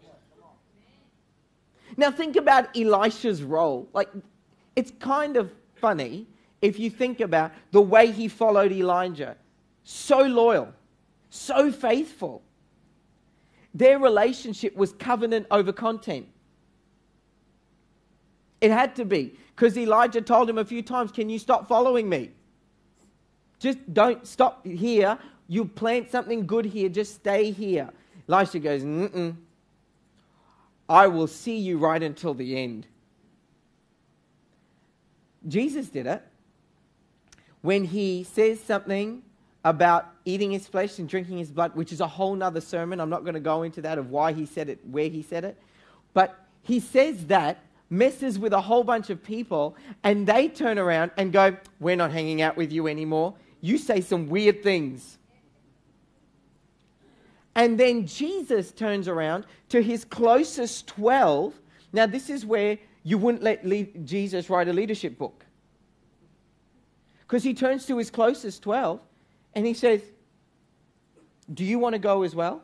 Now think about Elisha's role. Like, it's kind of funny if you think about the way he followed Elijah. So loyal, so faithful. Their relationship was covenant over content. It had to be, because Elijah told him a few times, can you stop following me? Just don't stop here. You plant something good here, just stay here. Elisha goes, I will see you right until the end. Jesus did it. When he says something about eating his flesh and drinking his blood, which is a whole nother sermon. I'm not going to go into that of why he said it, where he said it. But he says that, messes with a whole bunch of people, and they turn around and go, we're not hanging out with you anymore. You say some weird things. And then Jesus turns around to his closest 12. Now, this is where you wouldn't let Jesus write a leadership book. Because he turns to his closest 12 and he says, do you want to go as well?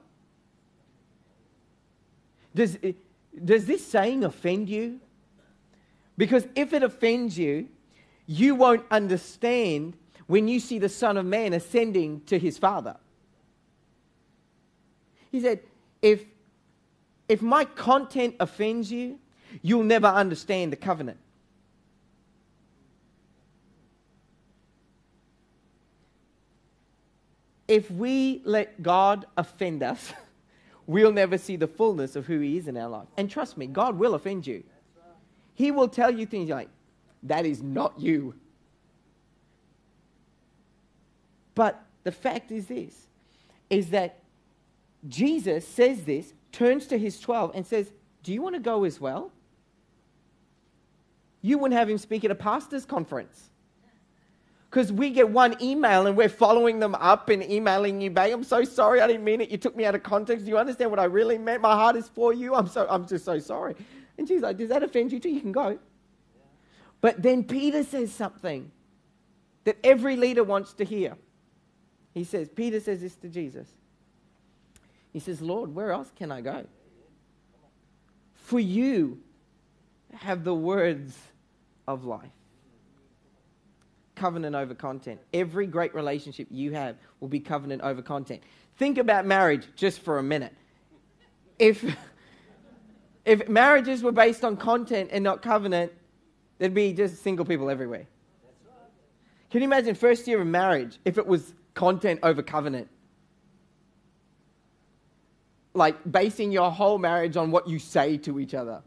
Does this saying offend you? Because if it offends you, you won't understand when you see the Son of Man ascending to his Father. He said, if my content offends you, you'll never understand the covenant. If we let God offend us, we'll never see the fullness of who he is in our life. And trust me, God will offend you. He will tell you things like, that is not you. But the fact is this, is that Jesus says this, turns to his 12 and says, do you want to go as well? You wouldn't have him speak at a pastor's conference. Because we get one email and we're following them up and emailing you back. I'm so sorry, I didn't mean it. You took me out of context. Do you understand what I really meant? My heart is for you. I'm just so sorry. And she's like, does that offend you too? You can go. But then Peter says something that every leader wants to hear. Peter says this to Jesus. He says, Lord, where else can I go? For you have the words of life. Covenant over content. Every great relationship you have will be covenant over content. Think about marriage just for a minute. If marriages were based on content and not covenant, there'd be just single people everywhere. Can you imagine first year of marriage if it was content over covenant? Like basing your whole marriage on what you say to each other.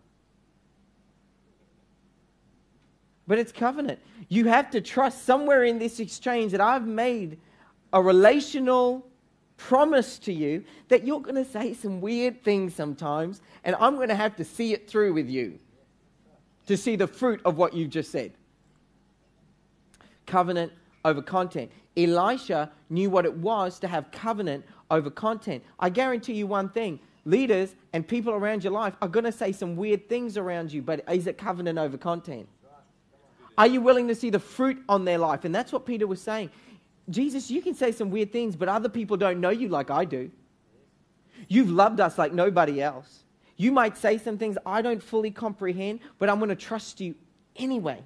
But it's covenant. You have to trust somewhere in this exchange that I've made a relational promise to you that you're going to say some weird things sometimes, and I'm going to have to see it through with you to see the fruit of what you've just said. Covenant over content. Elisha knew what it was to have covenant over content. I guarantee you one thing. Leaders and people around your life are going to say some weird things around you, but is it covenant over content? Are you willing to see the fruit on their life? And that's what Peter was saying. Jesus, you can say some weird things, but other people don't know you like I do. You've loved us like nobody else. You might say some things I don't fully comprehend, but I'm going to trust you anyway.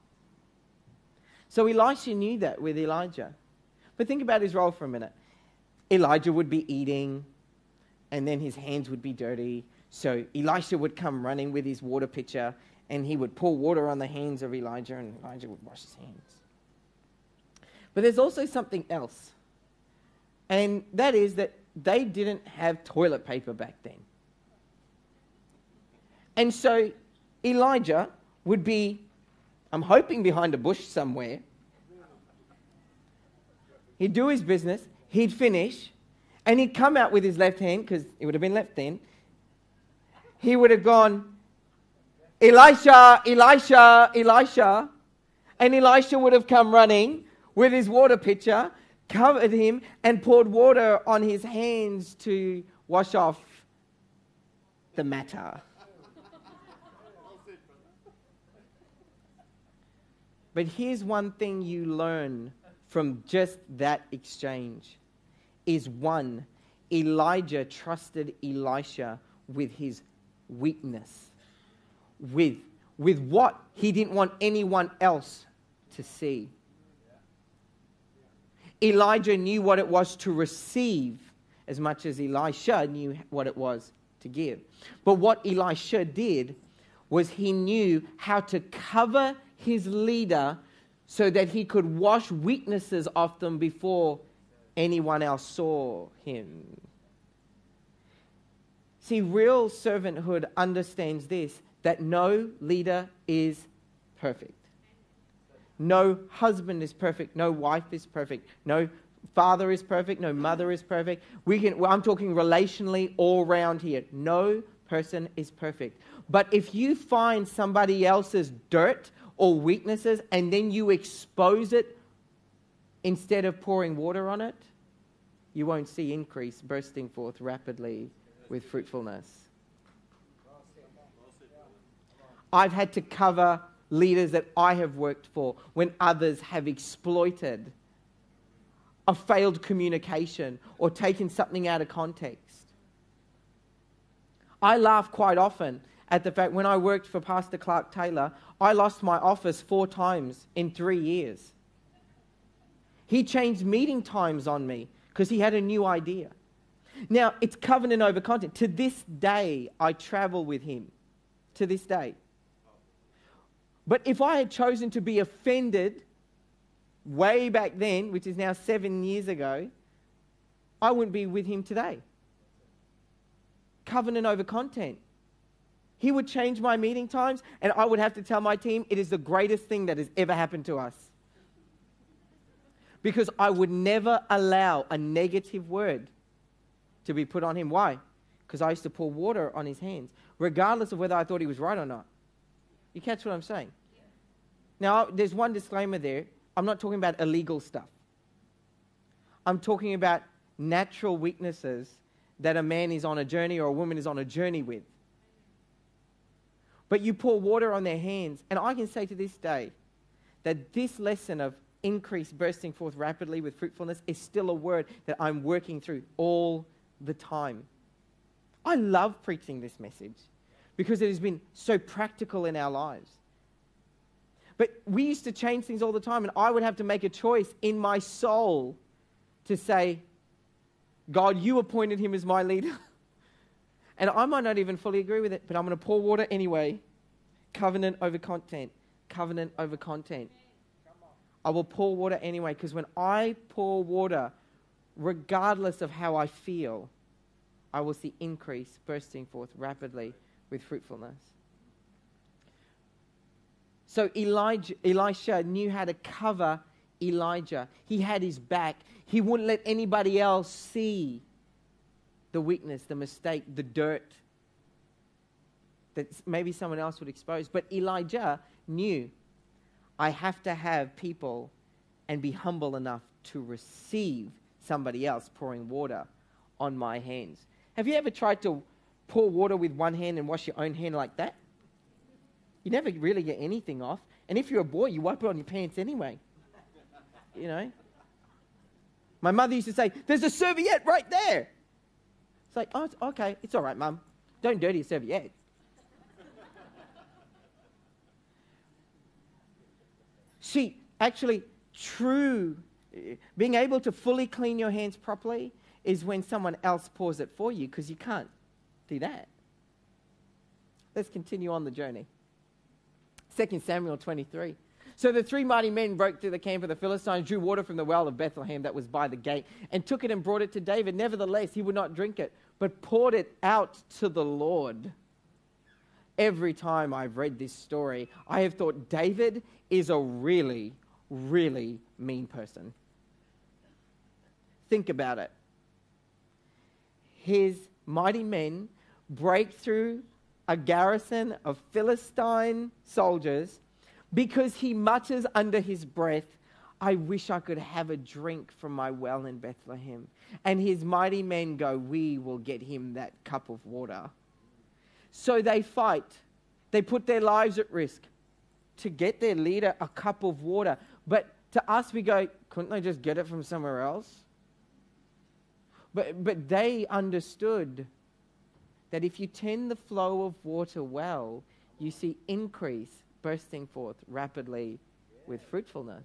So Elisha knew that with Elijah. But think about his role for a minute. Elijah would be eating, and then his hands would be dirty. So Elisha would come running with his water pitcher, and he would pour water on the hands of Elijah, and Elijah would wash his hands. But there's also something else. And that is that they didn't have toilet paper back then. And so Elijah would be, I'm hoping, behind a bush somewhere. He'd do his business, he'd finish, and he'd come out with his left hand, because it would have been left then. He would have gone, Elisha, Elisha, Elisha. And Elisha would have come running with his water pitcher, covered him, and poured water on his hands to wash off the matter. But here's one thing you learn from just that exchange is one, Elijah trusted Elisha with his weakness. With what he didn't want anyone else to see. Elijah knew what it was to receive as much as Elisha knew what it was to give. But what Elisha did was he knew how to cover his leader so that he could wash weaknesses off them before anyone else saw him. See, real servanthood understands this, that no leader is perfect. No husband is perfect. No wife is perfect. No father is perfect. No mother is perfect. I'm talking relationally all around here. No person is perfect. But if you find somebody else's dirt or weaknesses and then you expose it instead of pouring water on it, you won't see increase bursting forth rapidly with fruitfulness. I've had to cover leaders that I have worked for when others have exploited a failed communication or taken something out of context. I laugh quite often at the fact when I worked for Pastor Clark Taylor, I lost my office 4 times in 3 years. He changed meeting times on me because he had a new idea. Now, it's covenant over content. To this day, I travel with him. To this day. But if I had chosen to be offended way back then, which is now 7 years ago, I wouldn't be with him today. Covenant over content. He would change my meeting times, and I would have to tell my team it is the greatest thing that has ever happened to us. Because I would never allow a negative word to be put on him. Why? Because I used to pour water on his hands, regardless of whether I thought he was right or not. You catch what I'm saying? Now, there's one disclaimer there. I'm not talking about illegal stuff. I'm talking about natural weaknesses that a man is on a journey or a woman is on a journey with. But you pour water on their hands, and I can say to this day that this lesson of increase bursting forth rapidly with fruitfulness is still a word that I'm working through all the time. I love preaching this message because it has been so practical in our lives. But we used to change things all the time, and I would have to make a choice in my soul to say, God, you appointed him as my leader. And I might not even fully agree with it, but I'm going to pour water anyway. Covenant over content. Covenant over content. I will pour water anyway, because when I pour water, regardless of how I feel, I will see increase bursting forth rapidly with fruitfulness. So Elisha knew how to cover Elijah. He had his back. He wouldn't let anybody else see the weakness, the mistake, the dirt that maybe someone else would expose. But Elijah knew, I have to have people and be humble enough to receive somebody else pouring water on my hands. Have you ever tried to pour water with one hand and wash your own hand like that? You never really get anything off. And if you're a boy, you wipe it on your pants anyway. You know? My mother used to say, there's a serviette right there. It's like, oh, it's okay. It's all right, Mum. Don't dirty a serviette. See, actually, being able to fully clean your hands properly is when someone else pours it for you, because you can't do that. Let's continue on the journey. 2 Samuel 23. So the 3 mighty men broke through the camp of the Philistines, drew water from the well of Bethlehem that was by the gate, and took it and brought it to David. Nevertheless, he would not drink it, but poured it out to the Lord. Every time I've read this story, I have thought David is a really, really mean person. Think about it. His mighty men break through a garrison of Philistine soldiers because he mutters under his breath, I wish I could have a drink from my well in Bethlehem. And his mighty men go, we will get him that cup of water. So they fight. They put their lives at risk to get their leader a cup of water. But to us, we go, couldn't they just get it from somewhere else? But they understood that if you tend the flow of water well, you see increase bursting forth rapidly with fruitfulness.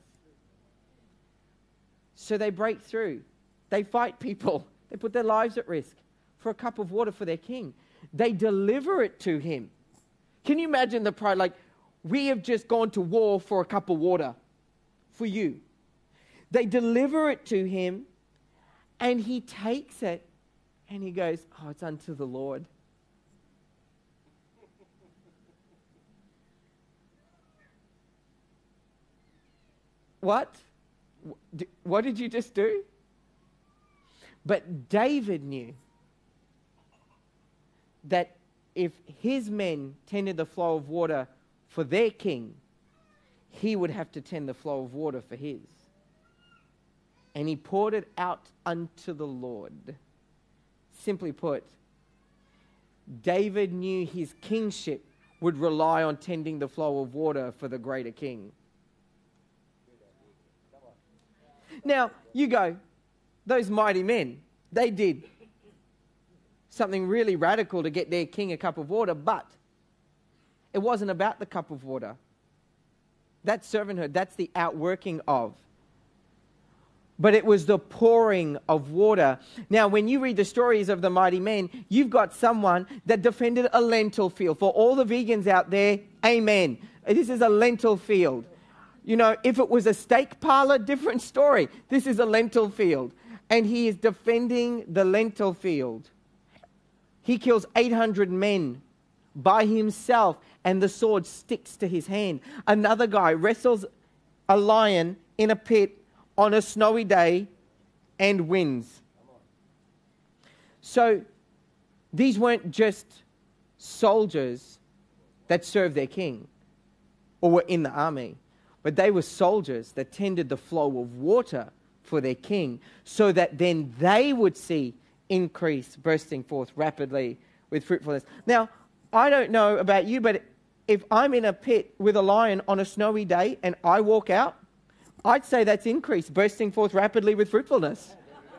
So they break through. They fight people. They put their lives at risk for a cup of water for their king. They deliver it to him. Can you imagine the pride? Like, we have just gone to war for a cup of water for you. They deliver it to him, and he takes it, and he goes, oh, it's unto the Lord. What? What did you just do? But David knew that if his men tended the flow of water for their king, he would have to tend the flow of water for his. and he poured it out unto the Lord. Simply put, David knew his kingship would rely on tending the flow of water for the greater king. Now, you go, those mighty men, they did something really radical to get their king a cup of water, but it wasn't about the cup of water. That's servanthood. That's the outworking of. But it was the pouring of water. Now, when you read the stories of the mighty men, you've got someone that defended a lentil field. For all the vegans out there, amen. This is a lentil field. You know, if it was a steak parlor, different story. This is a lentil field. And he is defending the lentil field. He kills 800 men by himself, and the sword sticks to his hand. Another guy wrestles a lion in a pit on a snowy day and wins. So these weren't just soldiers that served their king or were in the army, but they were soldiers that tended the flow of water for their king, so that then they would see increase bursting forth rapidly with fruitfulness. Now, I don't know about you, but if I'm in a pit with a lion on a snowy day and I walk out, I'd say that's increase bursting forth rapidly with fruitfulness.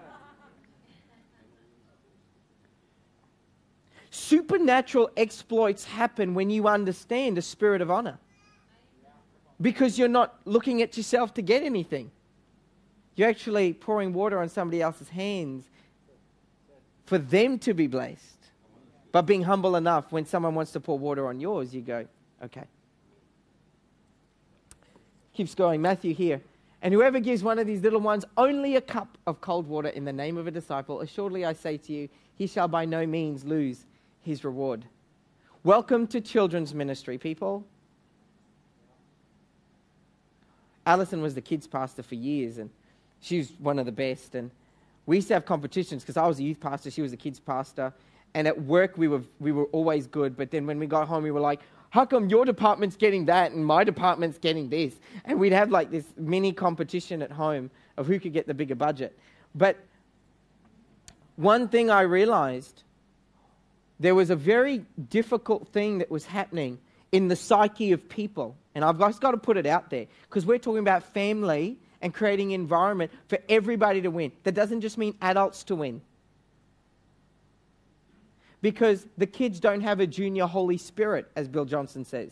Supernatural exploits happen when you understand the spirit of honor, because you're not looking at yourself to get anything. You're actually pouring water on somebody else's hands for them to be blessed. But being humble enough, when someone wants to pour water on yours, you go, okay. Keeps going, Matthew here. And whoever gives one of these little ones only a cup of cold water in the name of a disciple, assuredly I say to you, he shall by no means lose his reward. Welcome to children's ministry, people. Alison was the kids pastor for years, and she's one of the best. And we used to have competitions because I was a youth pastor, she was a kids pastor. And at work, we were always good. But then when we got home, we were like, how come your department's getting that and my department's getting this? And we'd have like this mini competition at home of who could get the bigger budget. But one thing I realized, there was a very difficult thing that was happening in the psyche of people. And I've just got to put it out there, because we're talking about family and creating an environment for everybody to win. That doesn't just mean adults to win. Because the kids don't have a junior Holy Spirit, as Bill Johnson says.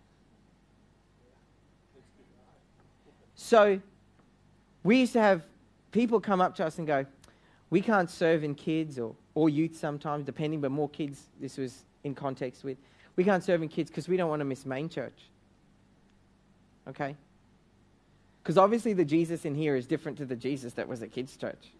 So we used to have people come up to us and go, we can't serve in kids or youth sometimes, depending, but more kids, this was in context with. We can't serve in kids because we don't want to miss main church. Okay? Because obviously the Jesus in here is different to the Jesus that was at kids' church.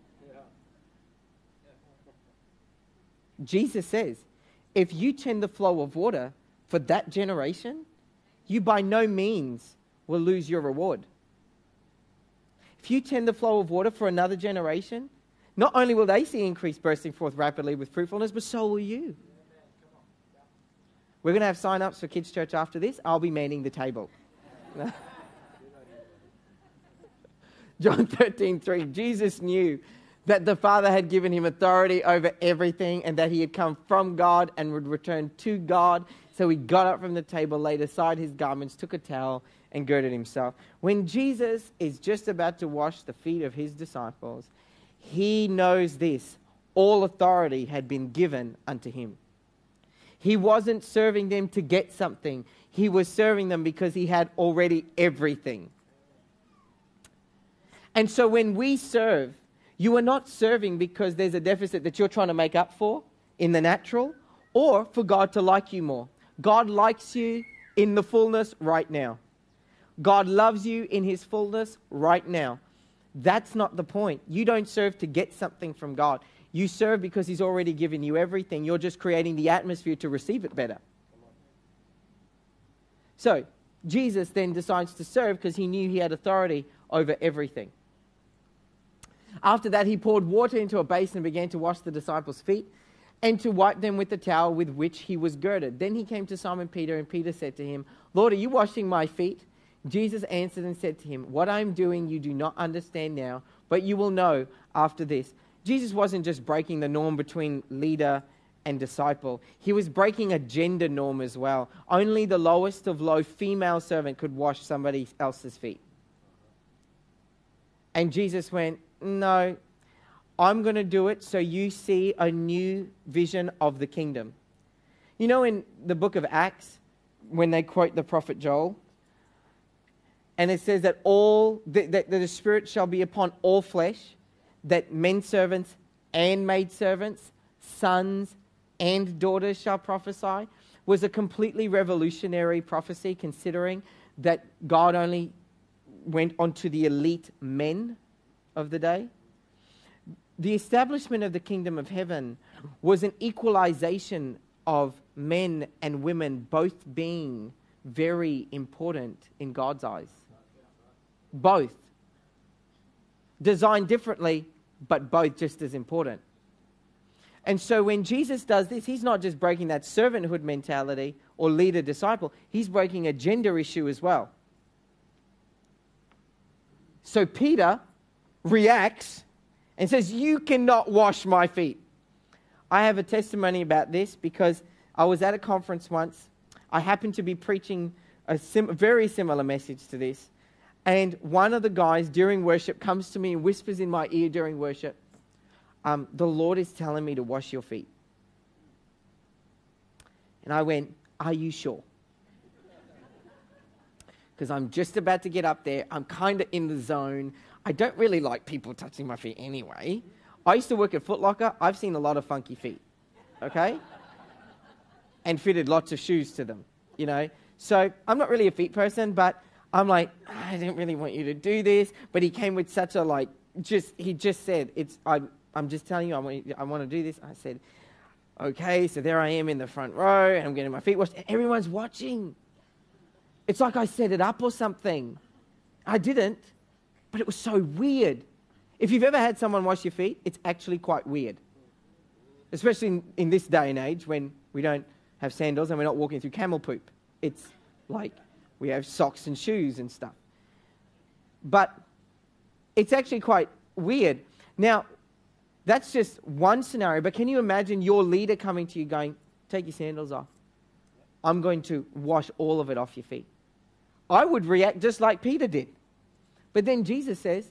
Jesus says, if you tend the flow of water for that generation, you by no means will lose your reward. If you tend the flow of water for another generation, not only will they see increase bursting forth rapidly with fruitfulness, but so will you. We're going to have sign-ups for kids' church after this. I'll be manning the table. John 13:3, Jesus knew that the Father had given him authority over everything and that he had come from God and would return to God. So he got up from the table, laid aside his garments, took a towel, and girded himself. When Jesus is just about to wash the feet of his disciples, he knows this: all authority had been given unto him. He wasn't serving them to get something. He was serving them because he had already everything. And so when we serve, you are not serving because there's a deficit that you're trying to make up for in the natural, or for God to like you more. God likes you in the fullness right now. God loves you in his fullness right now. That's not the point. You don't serve to get something from God. You serve because he's already given you everything. You're just creating the atmosphere to receive it better. So, Jesus then decides to serve because he knew he had authority over everything. After that, he poured water into a basin and began to wash the disciples' feet and to wipe them with the towel with which he was girded. Then he came to Simon Peter, and Peter said to him, Lord, are you washing my feet? Jesus answered and said to him, what I am doing you do not understand now, But you will know after this. Jesus wasn't just breaking the norm between leader and disciple. He was breaking a gender norm as well. Only the lowest of low female servant could wash somebody else's feet. And Jesus went, no, I'm going to do it so you see a new vision of the kingdom. You know, in the book of Acts, when they quote the prophet Joel, and it says that the Spirit shall be upon all flesh, that men servants and maid servants, sons and daughters shall prophesy, was a completely revolutionary prophecy, considering that God only went on to the elite men of the day. The establishment of the kingdom of heaven was an equalization of men and women both being very important in God's eyes. Both. Designed differently, but both just as important. And so when Jesus does this, he's not just breaking that servanthood mentality or leader-disciple, he's breaking a gender issue as well. So Peter reacts and says, you cannot wash my feet. I have a testimony about this because I was at a conference once. I happened to be preaching a very similar message to this. And one of the guys during worship comes to me and whispers in my ear during worship, the Lord is telling me to wash your feet. And I went, are you sure? Because I'm just about to get up there. I'm kind of in the zone. I don't really like people touching my feet anyway. I used to work at Foot Locker. I've seen a lot of funky feet, okay? And fitted lots of shoes to them, you know. So I'm not really a feet person, but I'm like, I don't really want you to do this. But he came with such a he just said, I'm just telling you, I want to do this. I said, okay, so there I am in the front row, and I'm getting my feet washed. And everyone's watching. It's like I set it up or something. I didn't, but it was so weird. If you've ever had someone wash your feet, it's actually quite weird. Especially in this day and age when we don't have sandals and we're not walking through camel poop. It's like we have socks and shoes and stuff. But it's actually quite weird. Now, that's just one scenario, but can you imagine your leader coming to you going, take your sandals off. I'm going to wash all of it off your feet. I would react just like Peter did. But then Peter says,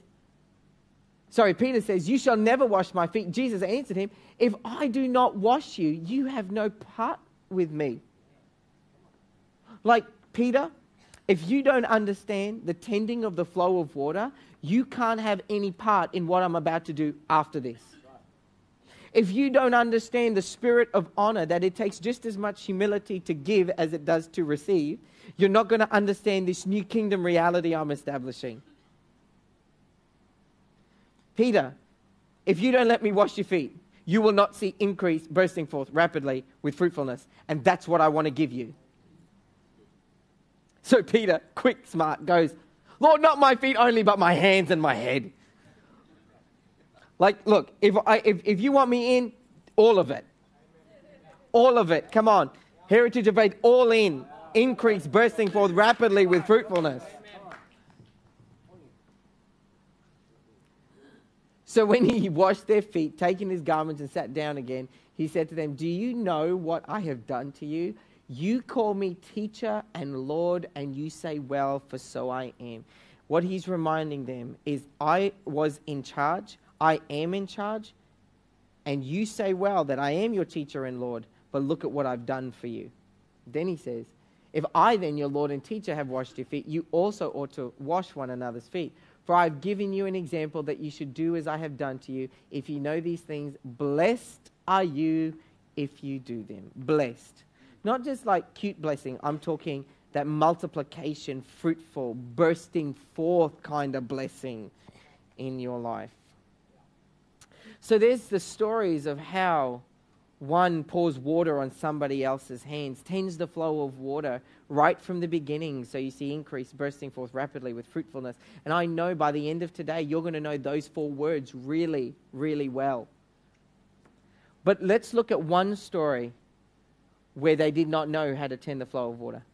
you shall never wash my feet. Jesus answered him, if I do not wash you, you have no part with me. Like Peter, if you don't understand the tending of the flow of water, you can't have any part in what I'm about to do after this. If you don't understand the spirit of honor, that it takes just as much humility to give as it does to receive, you're not going to understand this new kingdom reality I'm establishing. Peter, if you don't let me wash your feet, you will not see increase bursting forth rapidly with fruitfulness. And that's what I want to give you. So Peter, quick, smart, goes, Lord, not my feet only, but my hands and my head. Like, look, if you want me in, all of it. All of it. Come on. Heritage of faith, all in. Increase, bursting forth rapidly with fruitfulness. So when he washed their feet, taken his garments and sat down again, he said to them, do you know what I have done to you? You call me teacher and Lord, and you say, well, for so I am. What he's reminding them is, I was in charge, I am in charge, and you say, well, that I am your teacher and Lord, but look at what I've done for you. Then he says, if I then, your Lord and teacher, have washed your feet, you also ought to wash one another's feet. For I've given you an example that you should do as I have done to you. If you know these things, blessed are you if you do them. Blessed. Not just like cute blessing. I'm talking that multiplication, fruitful, bursting forth kind of blessing in your life. So there's the stories of how one pours water on somebody else's hands, tends the flow of water right from the beginning. So you see increase, bursting forth rapidly with fruitfulness. And I know by the end of today, you're going to know those 4 words really, really well. But let's look at one story where they did not know how to tend the flow of water.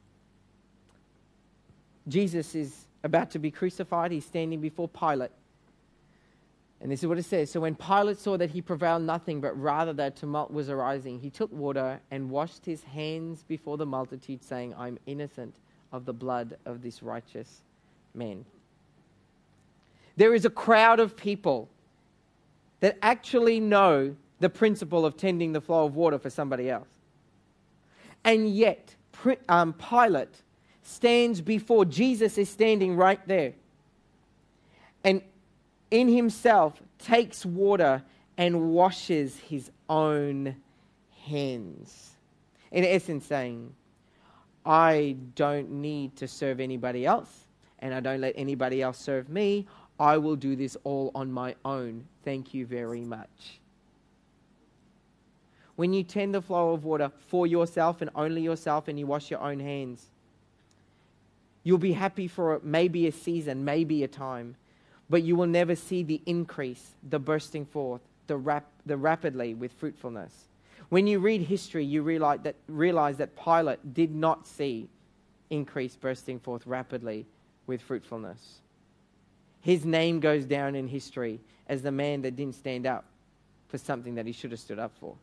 Jesus is about to be crucified. He's standing before Pilate. And this is what it says. So when Pilate saw that he prevailed nothing, but rather that tumult was arising, he took water and washed his hands before the multitude, saying, I'm innocent of the blood of this righteous man. There is a crowd of people that actually know the principle of tending the flow of water for somebody else. And yet, Pilate stands before, Jesus is standing right there. And in himself takes water and washes his own hands. In essence saying, I don't need to serve anybody else, and I don't let anybody else serve me. I will do this all on my own. Thank you very much. When you tend the flow of water for yourself and only yourself, and you wash your own hands, you'll be happy for maybe a season, maybe a time, but you will never see the increase, the bursting forth, the rapidly with fruitfulness. When you read history, you realize that Pilate did not see increase bursting forth rapidly with fruitfulness. His name goes down in history as the man that didn't stand up for something that he should have stood up for.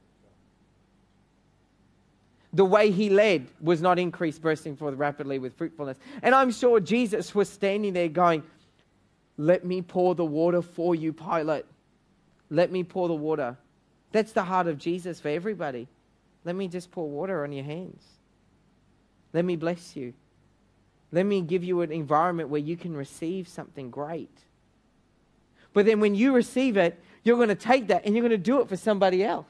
The way he led was not increased bursting forth rapidly with fruitfulness. And I'm sure Jesus was standing there going, let me pour the water for you, Pilate. Let me pour the water. That's the heart of Jesus for everybody. Let me just pour water on your hands. Let me bless you. Let me give you an environment where you can receive something great. But then when you receive it, you're going to take that and you're going to do it for somebody else.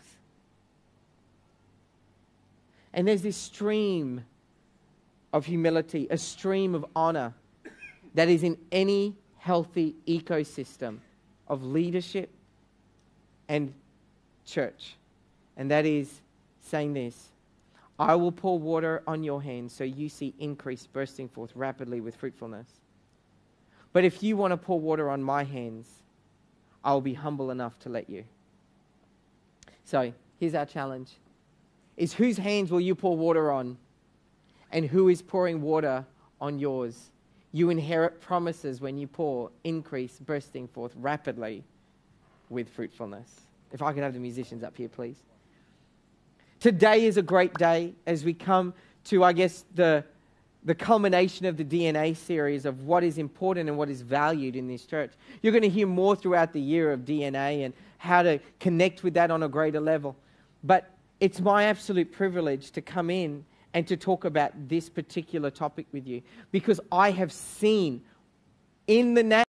And there's this stream of humility, a stream of honor that is in any healthy ecosystem of leadership and church. And that is saying this, I will pour water on your hands so you see increase bursting forth rapidly with fruitfulness. But if you want to pour water on my hands, I'll be humble enough to let you. So here's our challenge. Is whose hands will you pour water on? And who is pouring water on yours? You inherit promises when you pour increase bursting forth rapidly with fruitfulness. If I could have the musicians up here, please. Today is a great day as we come to, I guess, the culmination of the DNA series of what is important and what is valued in this church. You're going to hear more throughout the year of DNA and how to connect with that on a greater level. But it's my absolute privilege to come in and to talk about this particular topic with you because I have seen in the